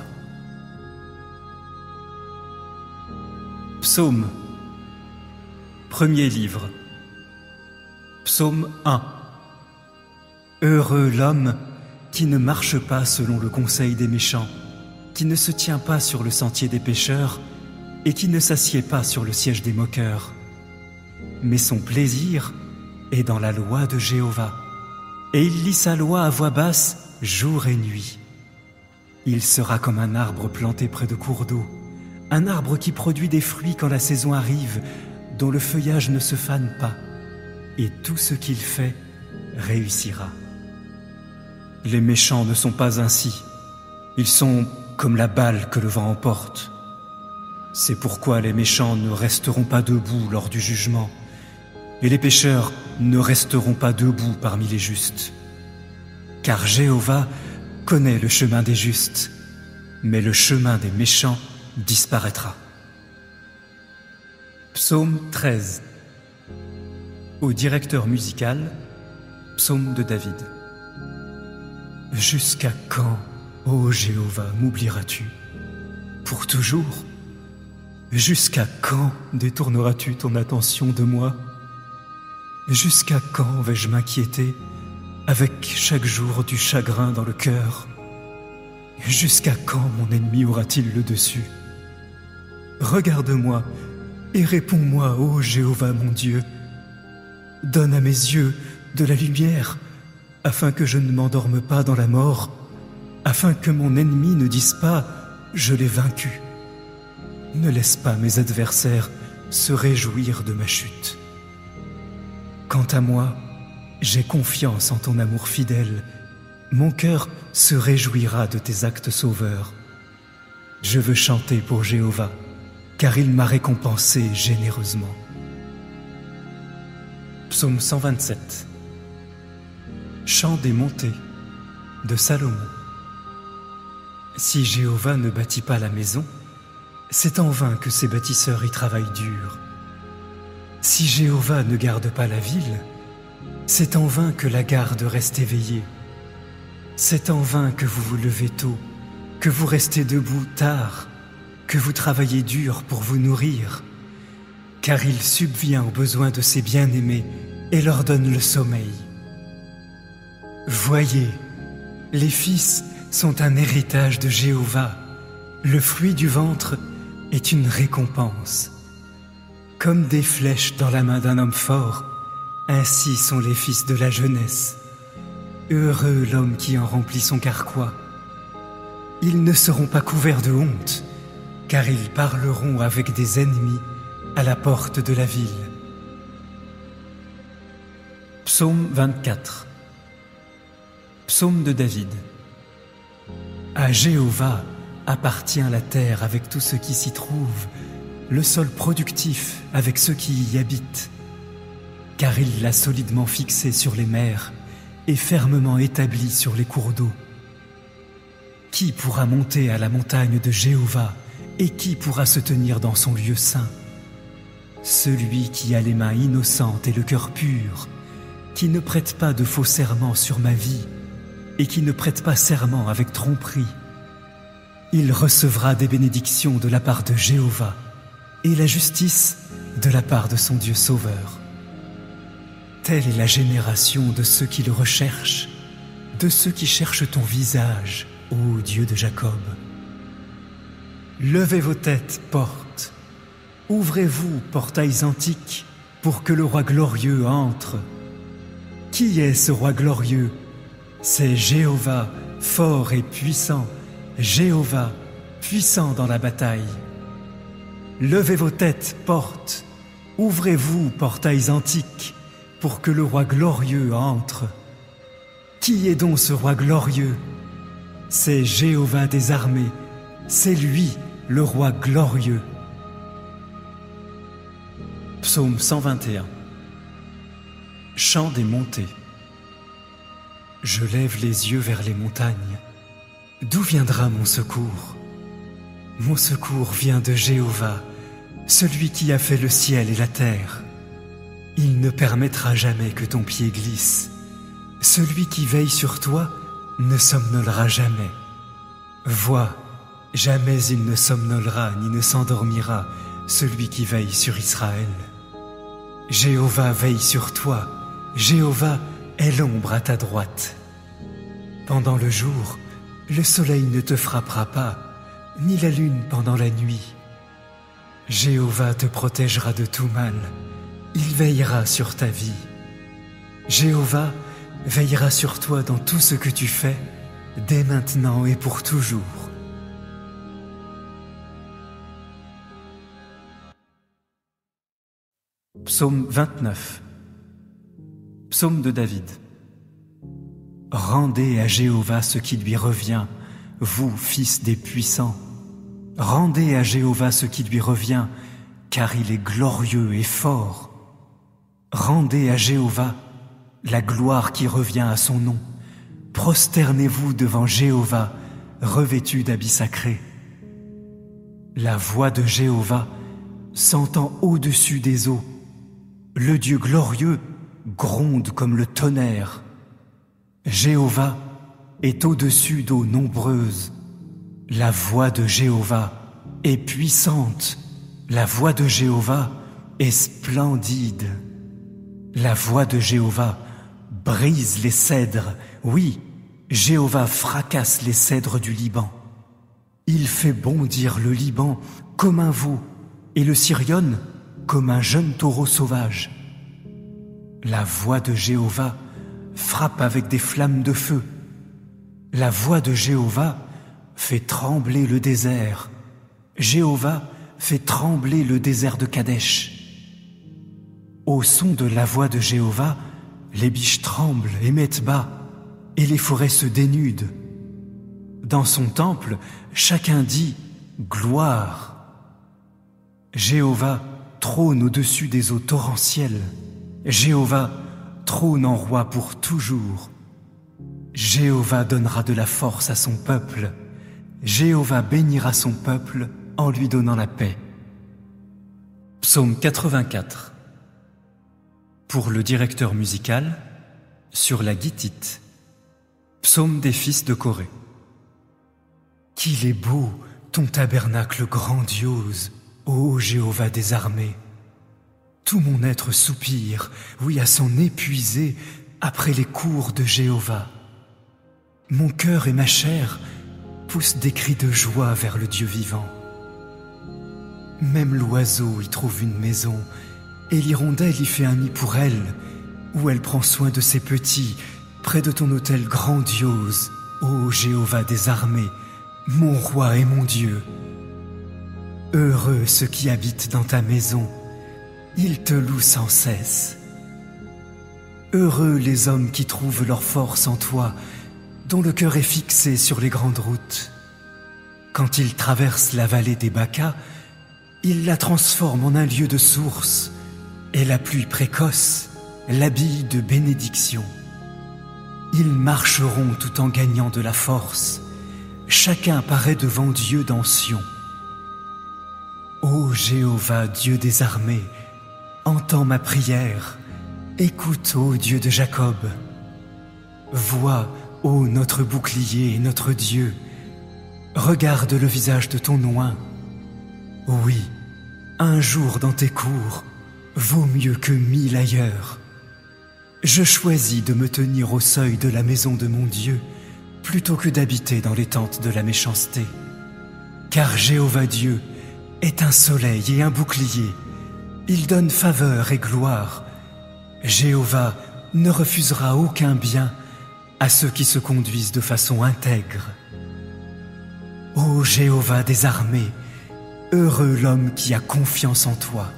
Psaume. Premier livre. Psaume 1. Heureux l'homme qui ne marche pas selon le conseil des méchants, qui ne se tient pas sur le sentier des pécheurs et qui ne s'assied pas sur le siège des moqueurs. Mais son plaisir est dans la loi de Jéhovah, et il lit sa loi à voix basse jour et nuit. Il sera comme un arbre planté près de cours d'eau, un arbre qui produit des fruits quand la saison arrive, dont le feuillage ne se fane pas, et tout ce qu'il fait réussira. Les méchants ne sont pas ainsi, ils sont comme la balle que le vent emporte. C'est pourquoi les méchants ne resteront pas debout lors du jugement, et les pécheurs ne resteront pas debout parmi les justes. Car Jéhovah connaît le chemin des justes, mais le chemin des méchants disparaîtra. Psaume 13. Au directeur musical, psaume de David. Jusqu'à quand, ô Jéhovah, m'oublieras-tu? Pour toujours? Jusqu'à quand détourneras-tu ton attention de moi? Jusqu'à quand vais-je m'inquiéter avec chaque jour du chagrin dans le cœur? Jusqu'à quand mon ennemi aura-t-il le dessus? Regarde-moi et réponds-moi, ô Jéhovah mon Dieu. Donne à mes yeux de la lumière, afin que je ne m'endorme pas dans la mort, afin que mon ennemi ne dise pas « Je l'ai vaincu ». Ne laisse pas mes adversaires se réjouir de ma chute. Quant à moi, j'ai confiance en ton amour fidèle. Mon cœur se réjouira de tes actes sauveurs. Je veux chanter pour Jéhovah, car il m'a récompensé généreusement. Psaume 127. Chant des montées de Salomon. Si Jéhovah ne bâtit pas la maison, c'est en vain que ses bâtisseurs y travaillent dur. Si Jéhovah ne garde pas la ville, c'est en vain que la garde reste éveillée. C'est en vain que vous vous levez tôt, que vous restez debout tard, que vous travaillez dur pour vous nourrir, car il subvient aux besoins de ses bien-aimés et leur donne le sommeil. Voyez, les fils sont un héritage de Jéhovah, le fruit du ventre est une récompense. Comme des flèches dans la main d'un homme fort, ainsi sont les fils de la jeunesse. Heureux l'homme qui en remplit son carquois. Ils ne seront pas couverts de honte, car ils parleront avec des ennemis à la porte de la ville. Psaume 24. Psaume de David. À Jéhovah appartient la terre avec tout ce qui s'y trouve, le sol productif avec ceux qui y habitent. Car il l'a solidement fixé sur les mers et fermement établi sur les cours d'eau. Qui pourra monter à la montagne de Jéhovah et qui pourra se tenir dans son lieu saint? Celui qui a les mains innocentes et le cœur pur, qui ne prête pas de faux serments sur ma vie et qui ne prête pas serment avec tromperie. Il recevra des bénédictions de la part de Jéhovah et la justice de la part de son Dieu sauveur. Telle est la génération de ceux qui le recherchent, de ceux qui cherchent ton visage, ô Dieu de Jacob. Levez vos têtes, portes. Ouvrez-vous, portails antiques, pour que le roi glorieux entre. Qui est ce roi glorieux? C'est Jéhovah, fort et puissant, Jéhovah, puissant dans la bataille. Levez vos têtes, portes. Ouvrez-vous, portails antiques, pour que le roi glorieux entre. Qui est donc ce roi glorieux? C'est Jéhovah des armées, c'est lui, le roi glorieux. Psaume 121. Chant des montées. Je lève les yeux vers les montagnes. D'où viendra mon secours? Mon secours vient de Jéhovah, celui qui a fait le ciel et la terre. Il ne permettra jamais que ton pied glisse. Celui qui veille sur toi ne somnolera jamais. Vois, jamais il ne somnolera ni ne s'endormira, celui qui veille sur Israël. Jéhovah veille sur toi, Jéhovah est l'ombre à ta droite. Pendant le jour, le soleil ne te frappera pas, ni la lune pendant la nuit. Jéhovah te protégera de tout mal, il veillera sur ta vie. Jéhovah veillera sur toi dans tout ce que tu fais, dès maintenant et pour toujours. Psaume 29. Psaume de David. Rendez à Jéhovah ce qui lui revient, vous, fils des puissants. Rendez à Jéhovah ce qui lui revient, car il est glorieux et fort. Rendez à Jéhovah la gloire qui revient à son nom. Prosternez-vous devant Jéhovah, revêtu d'habits sacrés. La voix de Jéhovah s'entend au-dessus des eaux. Le Dieu glorieux gronde comme le tonnerre. Jéhovah est au-dessus d'eaux nombreuses. La voix de Jéhovah est puissante. La voix de Jéhovah est splendide. La voix de Jéhovah brise les cèdres. Oui, Jéhovah fracasse les cèdres du Liban. Il fait bondir le Liban comme un veau et le Sirion comme un jeune taureau sauvage. La voix de Jéhovah frappe avec des flammes de feu. La voix de Jéhovah fait trembler le désert. Jéhovah fait trembler le désert de Kadesh. Au son de la voix de Jéhovah, les biches tremblent et mettent bas, et les forêts se dénudent. Dans son temple, chacun dit « Gloire ». Jéhovah trône au-dessus des eaux torrentielles. Jéhovah trône en roi pour toujours. Jéhovah donnera de la force à son peuple. Jéhovah bénira son peuple en lui donnant la paix. Psaume 84. Pour le directeur musical, sur la guitite. Psaume des fils de Corée. Qu'il est beau, ton tabernacle grandiose, ô Jéhovah des armées. Tout mon être soupire, oui, à s'en épuiser, après les cours de Jéhovah. Mon cœur et ma chair poussent des cris de joie vers le Dieu vivant. Même l'oiseau y trouve une maison, et l'hirondelle y fait un nid pour elle, où elle prend soin de ses petits, près de ton autel grandiose, ô Jéhovah des armées, mon roi et mon Dieu. Heureux ceux qui habitent dans ta maison, ils te louent sans cesse. Heureux les hommes qui trouvent leur force en toi, dont le cœur est fixé sur les grandes routes. Quand ils traversent la vallée des Bacas, ils la transforment en un lieu de source, et la pluie précoce l'habille de bénédiction. Ils marcheront tout en gagnant de la force. Chacun paraît devant Dieu dans Sion. Ô Jéhovah, Dieu des armées, entends ma prière, écoute, ô Dieu de Jacob. Vois, ô notre bouclier et notre Dieu, regarde le visage de ton oint. Oui, un jour dans tes cours vaut mieux que 1000 ailleurs. Je choisis de me tenir au seuil de la maison de mon Dieu plutôt que d'habiter dans les tentes de la méchanceté. Car Jéhovah Dieu est un soleil et un bouclier. Il donne faveur et gloire. Jéhovah ne refusera aucun bien à ceux qui se conduisent de façon intègre. Ô Jéhovah des armées, heureux l'homme qui a confiance en toi.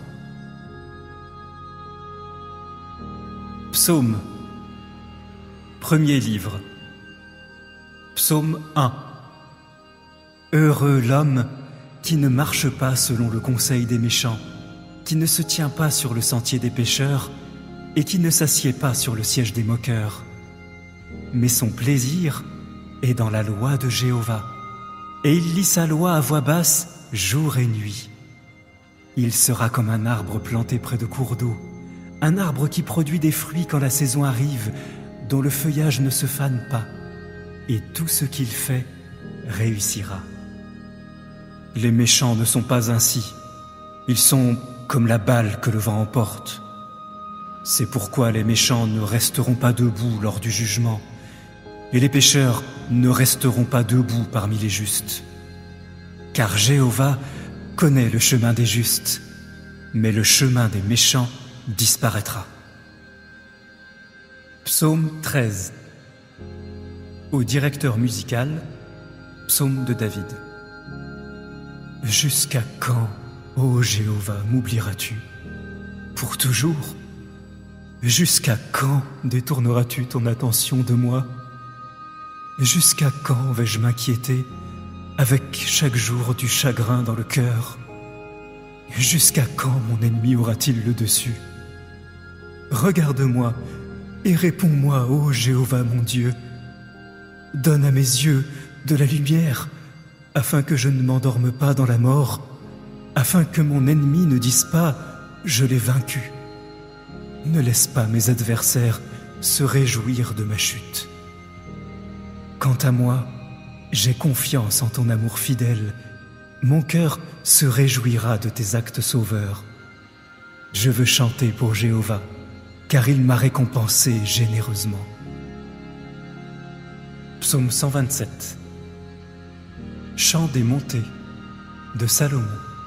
Psaume, premier livre. Psaume 1. Heureux l'homme qui ne marche pas selon le conseil des méchants, qui ne se tient pas sur le sentier des pécheurs et qui ne s'assied pas sur le siège des moqueurs. Mais son plaisir est dans la loi de Jéhovah, et il lit sa loi à voix basse jour et nuit. Il sera comme un arbre planté près de cours d'eau, un arbre qui produit des fruits quand la saison arrive, dont le feuillage ne se fane pas, et tout ce qu'il fait réussira. Les méchants ne sont pas ainsi, ils sont comme la balle que le vent emporte. C'est pourquoi les méchants ne resteront pas debout lors du jugement, et les pécheurs ne resteront pas debout parmi les justes. Car Jéhovah connaît le chemin des justes, mais le chemin des méchants disparaîtra. Psaume 13. Au directeur musical, psaume de David. Jusqu'à quand, ô Jéhovah, m'oublieras-tu? Pour toujours? Jusqu'à quand détourneras-tu ton attention de moi? Jusqu'à quand vais-je m'inquiéter avec chaque jour du chagrin dans le cœur? Jusqu'à quand mon ennemi aura-t-il le dessus? Regarde-moi et réponds-moi, ô Jéhovah mon Dieu. Donne à mes yeux de la lumière, afin que je ne m'endorme pas dans la mort, afin que mon ennemi ne dise pas « Je l'ai vaincu ». Ne laisse pas mes adversaires se réjouir de ma chute. Quant à moi, j'ai confiance en ton amour fidèle. Mon cœur se réjouira de tes actes sauveurs. Je veux chanter pour Jéhovah, car il m'a récompensé généreusement. Psaume 127. Chant des montées de Salomon.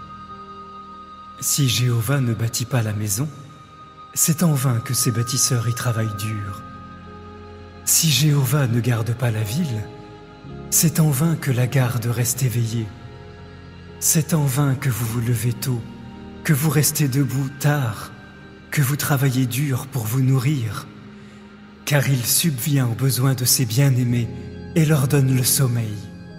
Si Jéhovah ne bâtit pas la maison, c'est en vain que ses bâtisseurs y travaillent dur. Si Jéhovah ne garde pas la ville, c'est en vain que la garde reste éveillée. C'est en vain que vous vous levez tôt, que vous restez debout tard, que vous travaillez dur pour vous nourrir, car il subvient aux besoins de ses bien-aimés et leur donne le sommeil.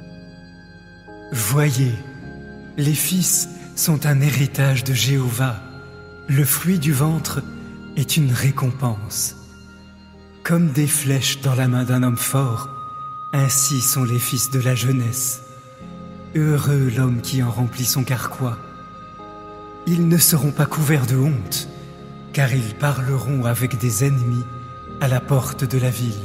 Voyez, les fils sont un héritage de Jéhovah, le fruit du ventre est une récompense. Comme des flèches dans la main d'un homme fort, ainsi sont les fils de la jeunesse. Heureux l'homme qui en remplit son carquois. Ils ne seront pas couverts de honte, car ils parleront avec des ennemis à la porte de la ville.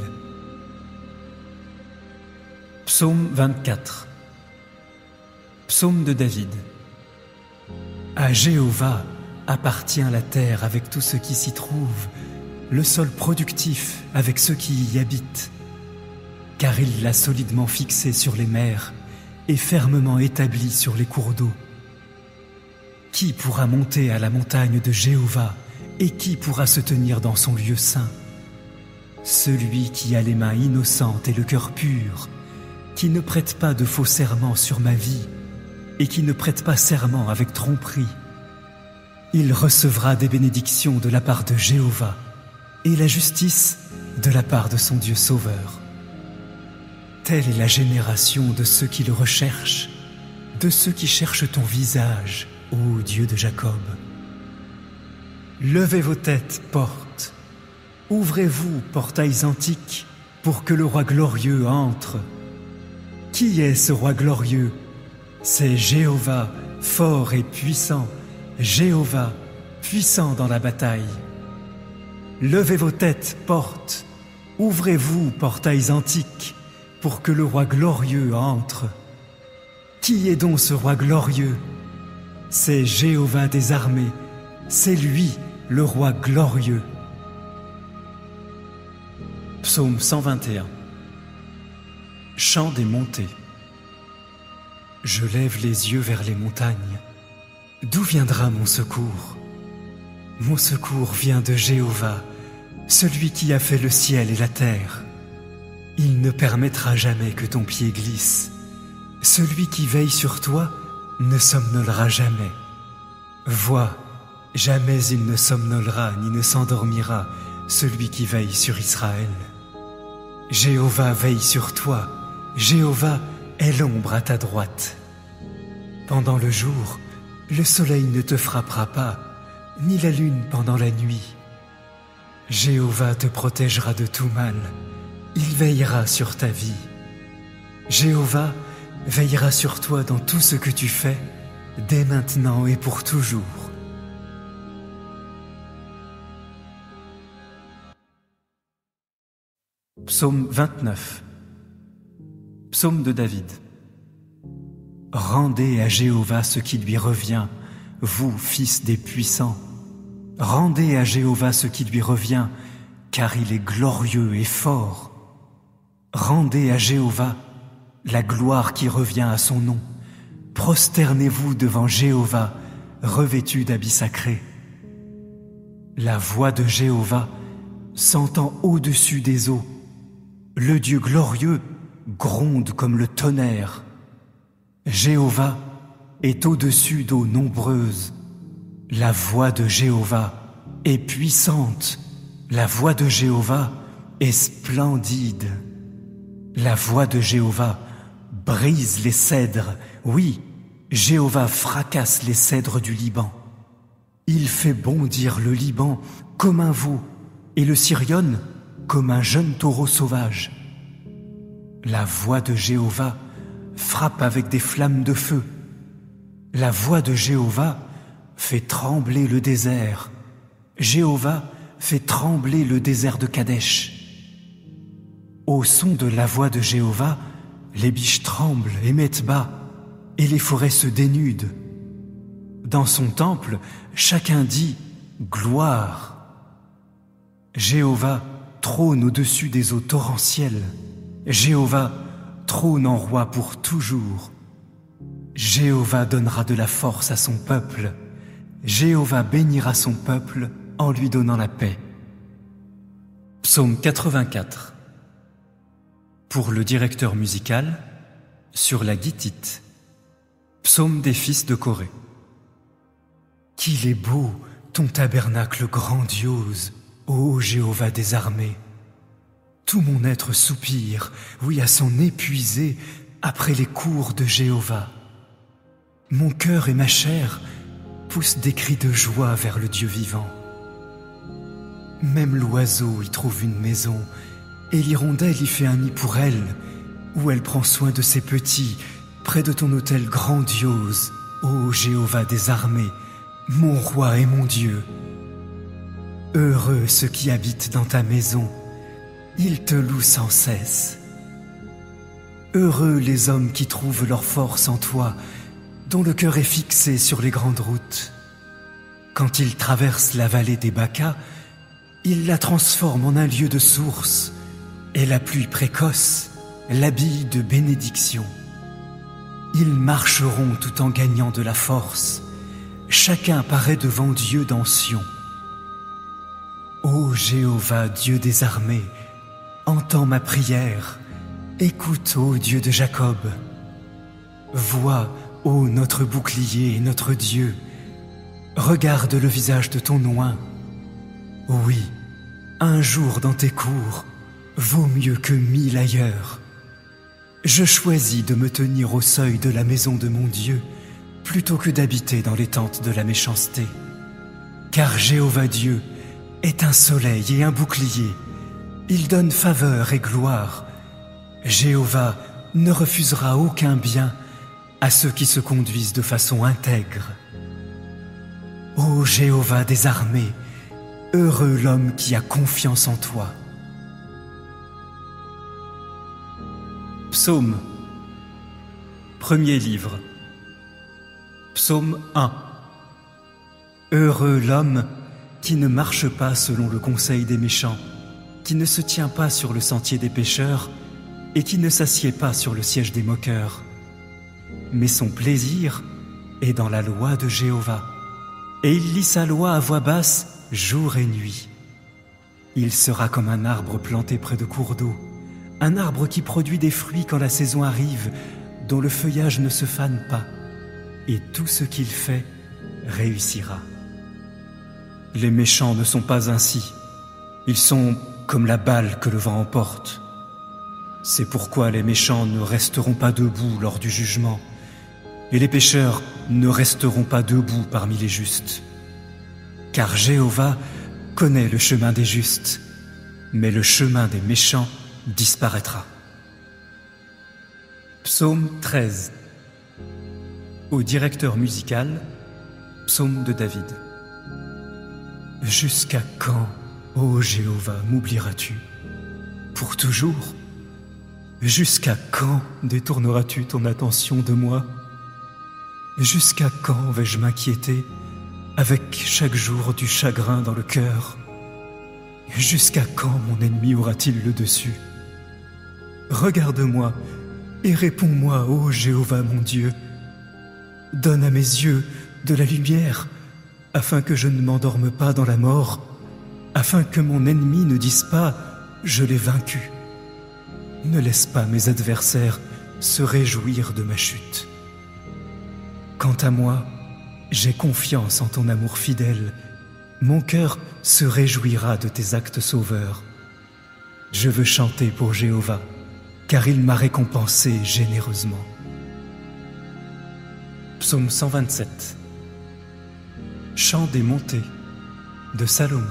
Psaume 24. Psaume de David. À Jéhovah appartient la terre avec tout ce qui s'y trouve, le sol productif avec ceux qui y habitent. Car il l'a solidement fixé sur les mers et fermement établi sur les cours d'eau. Qui pourra monter à la montagne de Jéhovah et qui pourra se tenir dans son lieu saint? Celui qui a les mains innocentes et le cœur pur, qui ne prête pas de faux serments sur ma vie et qui ne prête pas serment avec tromperie. Il recevra des bénédictions de la part de Jéhovah et la justice de la part de son Dieu sauveur. Telle est la génération de ceux qui le recherchent, de ceux qui cherchent ton visage, ô Dieu de Jacob. Levez vos têtes, portes, ouvrez-vous, portails antiques, pour que le roi glorieux entre. Qui est ce roi glorieux? C'est Jéhovah, fort et puissant, Jéhovah, puissant dans la bataille. Levez vos têtes, portes, ouvrez-vous, portails antiques, pour que le roi glorieux entre. Qui est donc ce roi glorieux? C'est Jéhovah des armées, c'est lui, le roi glorieux. Psaume 121. Chant des montées. Je lève les yeux vers les montagnes. D'où viendra mon secours? Mon secours vient de Jéhovah, celui qui a fait le ciel et la terre. Il ne permettra jamais que ton pied glisse. Celui qui veille sur toi ne somnolera jamais. Vois, jamais il ne somnolera ni ne s'endormira, celui qui veille sur Israël. Jéhovah veille sur toi, Jéhovah est l'ombre à ta droite. Pendant le jour, le soleil ne te frappera pas, ni la lune pendant la nuit. Jéhovah te protégera de tout mal, il veillera sur ta vie. Jéhovah veillera sur toi dans tout ce que tu fais, dès maintenant et pour toujours. Psaume 29. Psaume de David. Rendez à Jéhovah ce qui lui revient, vous, fils des puissants. Rendez à Jéhovah ce qui lui revient, car il est glorieux et fort. Rendez à Jéhovah la gloire qui revient à son nom. Prosternez-vous devant Jéhovah, revêtu d'habits sacrés. La voix de Jéhovah s'entend au-dessus des eaux. Le Dieu glorieux gronde comme le tonnerre. Jéhovah est au-dessus d'eaux nombreuses. La voix de Jéhovah est puissante. La voix de Jéhovah est splendide. La voix de Jéhovah brise les cèdres. Oui, Jéhovah fracasse les cèdres du Liban. Il fait bondir le Liban comme un veau et le Sirion comme un jeune taureau sauvage. La voix de Jéhovah frappe avec des flammes de feu. La voix de Jéhovah fait trembler le désert. Jéhovah fait trembler le désert de Kadesh. Au son de la voix de Jéhovah, les biches tremblent et mettent bas, et les forêts se dénudent. Dans son temple, chacun dit « Gloire ». Jéhovah trône au-dessus des eaux torrentielles. Jéhovah trône en roi pour toujours. Jéhovah donnera de la force à son peuple. Jéhovah bénira son peuple en lui donnant la paix. Psaume 84. Pour le directeur musical, sur la guitite. Psaume des fils de Corée. Qu'il est beau ton tabernacle grandiose, ô Jéhovah des armées. Tout mon être soupire, oui à son épuisé, après les cours de Jéhovah. Mon cœur et ma chair poussent des cris de joie vers le Dieu vivant. Même l'oiseau y trouve une maison, et l'hirondelle y fait un nid pour elle, où elle prend soin de ses petits, près de ton autel grandiose, ô Jéhovah des armées, mon roi et mon Dieu. Heureux ceux qui habitent dans ta maison, ils te louent sans cesse. Heureux les hommes qui trouvent leur force en toi, dont le cœur est fixé sur les grandes routes. Quand ils traversent la vallée des Bacas, ils la transforment en un lieu de source, et la pluie précoce l'habille de bénédiction. Ils marcheront tout en gagnant de la force. Chacun paraît devant Dieu dans Sion. Ô Jéhovah, Dieu des armées, entends ma prière. Écoute, ô Dieu de Jacob. Vois, ô notre bouclier et notre Dieu. Regarde le visage de ton oint. Oui, un jour dans tes cours vaut mieux que 1000 ailleurs. Je choisis de me tenir au seuil de la maison de mon Dieu plutôt que d'habiter dans les tentes de la méchanceté. Car Jéhovah Dieu est un soleil et un bouclier. Il donne faveur et gloire. Jéhovah ne refusera aucun bien à ceux qui se conduisent de façon intègre. Ô Jéhovah des armées, heureux l'homme qui a confiance en toi. Psaume. Premier livre. Psaume 1. Heureux l'homme qui ne marche pas selon le conseil des méchants, qui ne se tient pas sur le sentier des pécheurs et qui ne s'assied pas sur le siège des moqueurs. Mais son plaisir est dans la loi de Jéhovah, et il lit sa loi à voix basse jour et nuit. Il sera comme un arbre planté près de cours d'eau, un arbre qui produit des fruits quand la saison arrive, dont le feuillage ne se fane pas, et tout ce qu'il fait réussira. Les méchants ne sont pas ainsi, ils sont comme la balle que le vent emporte. C'est pourquoi les méchants ne resteront pas debout lors du jugement, et les pécheurs ne resteront pas debout parmi les justes. Car Jéhovah connaît le chemin des justes, mais le chemin des méchants disparaîtra. Psaume 13. Au directeur musical, psaume de David. Jusqu'à quand, ô Jéhovah, m'oublieras-tu? Pour toujours? Jusqu'à quand détourneras-tu ton attention de moi? Jusqu'à quand vais-je m'inquiéter avec chaque jour du chagrin dans le cœur? Jusqu'à quand mon ennemi aura-t-il le dessus? Regarde-moi et réponds-moi, ô Jéhovah mon Dieu. Donne à mes yeux de la lumière, afin que je ne m'endorme pas dans la mort, afin que mon ennemi ne dise pas « Je l'ai vaincu ». Ne laisse pas mes adversaires se réjouir de ma chute. Quant à moi, j'ai confiance en ton amour fidèle. Mon cœur se réjouira de tes actes sauveurs. Je veux chanter pour Jéhovah, car il m'a récompensé généreusement. Psaume 127. Chant des montées de Salomon.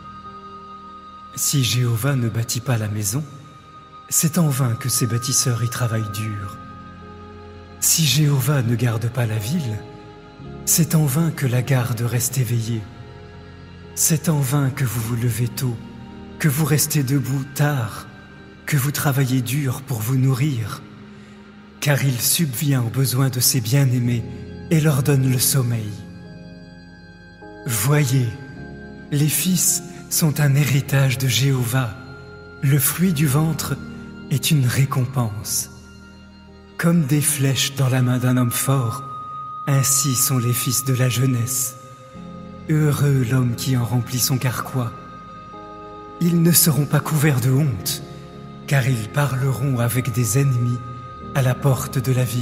Si Jéhovah ne bâtit pas la maison, c'est en vain que ses bâtisseurs y travaillent dur. Si Jéhovah ne garde pas la ville, c'est en vain que la garde reste éveillée. C'est en vain que vous vous levez tôt, que vous restez debout tard, que vous travaillez dur pour vous nourrir, car il subvient aux besoins de ses bien-aimés et leur donne le sommeil. Voyez, les fils sont un héritage de Jéhovah, le fruit du ventre est une récompense. Comme des flèches dans la main d'un homme fort, ainsi sont les fils de la jeunesse. Heureux l'homme qui en remplit son carquois. Ils ne seront pas couverts de honte, car ils parleront avec des ennemis à la porte de la ville.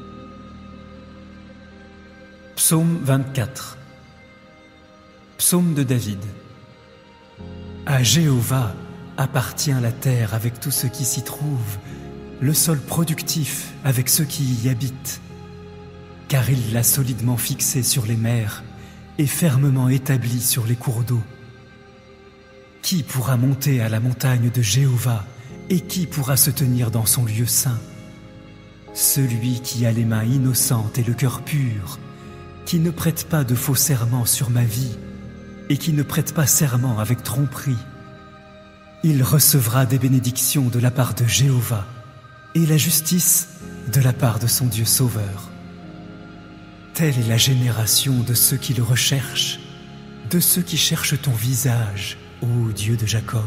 Psaume 24. Psaume de David. À Jéhovah appartient la terre avec tout ce qui s'y trouve, le sol productif avec ceux qui y habitent. Car il l'a solidement fixé sur les mers et fermement établi sur les cours d'eau. Qui pourra monter à la montagne de Jéhovah et qui pourra se tenir dans son lieu saint? Celui qui a les mains innocentes et le cœur pur, qui ne prête pas de faux serments sur ma vie et qui ne prête pas serment avec tromperie. Il recevra des bénédictions de la part de Jéhovah et la justice de la part de son Dieu sauveur. Telle est la génération de ceux qui le recherchent, de ceux qui cherchent ton visage, ô Dieu de Jacob.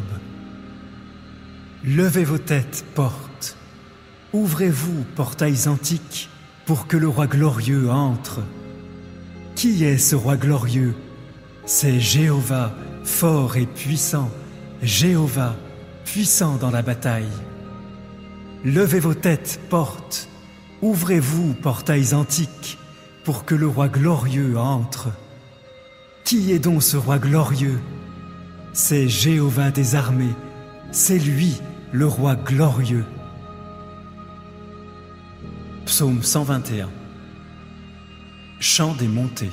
Levez vos têtes, portes. Ouvrez-vous, portails antiques, pour que le roi glorieux entre. Qui est ce roi glorieux? C'est Jéhovah, fort et puissant, Jéhovah, puissant dans la bataille. Levez vos têtes, portes. Ouvrez-vous, portails antiques, pour que le roi glorieux entre. Qui est donc ce roi glorieux? C'est Jéhovah des armées, c'est lui, le roi glorieux. Psaume 121. Chant des montées.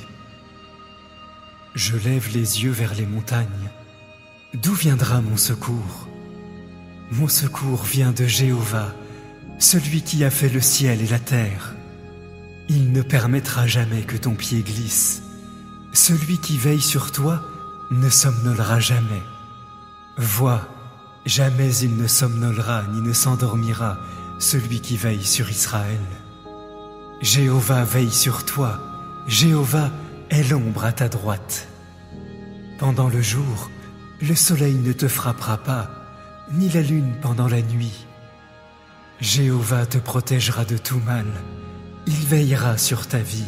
Je lève les yeux vers les montagnes. D'où viendra mon secours? Mon secours vient de Jéhovah, celui qui a fait le ciel et la terre. Il ne permettra jamais que ton pied glisse. Celui qui veille sur toi ne somnolera jamais. Vois, jamais il ne somnolera ni ne s'endormira, celui qui veille sur Israël. Jéhovah veille sur toi, Jéhovah est l'ombre à ta droite. Pendant le jour, le soleil ne te frappera pas, ni la lune pendant la nuit. Jéhovah te protégera de tout mal, il veillera sur ta vie.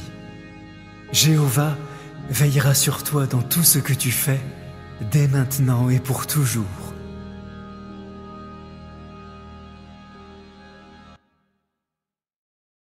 Jéhovah veillera sur toi dans tout ce que tu fais, dès maintenant et pour toujours.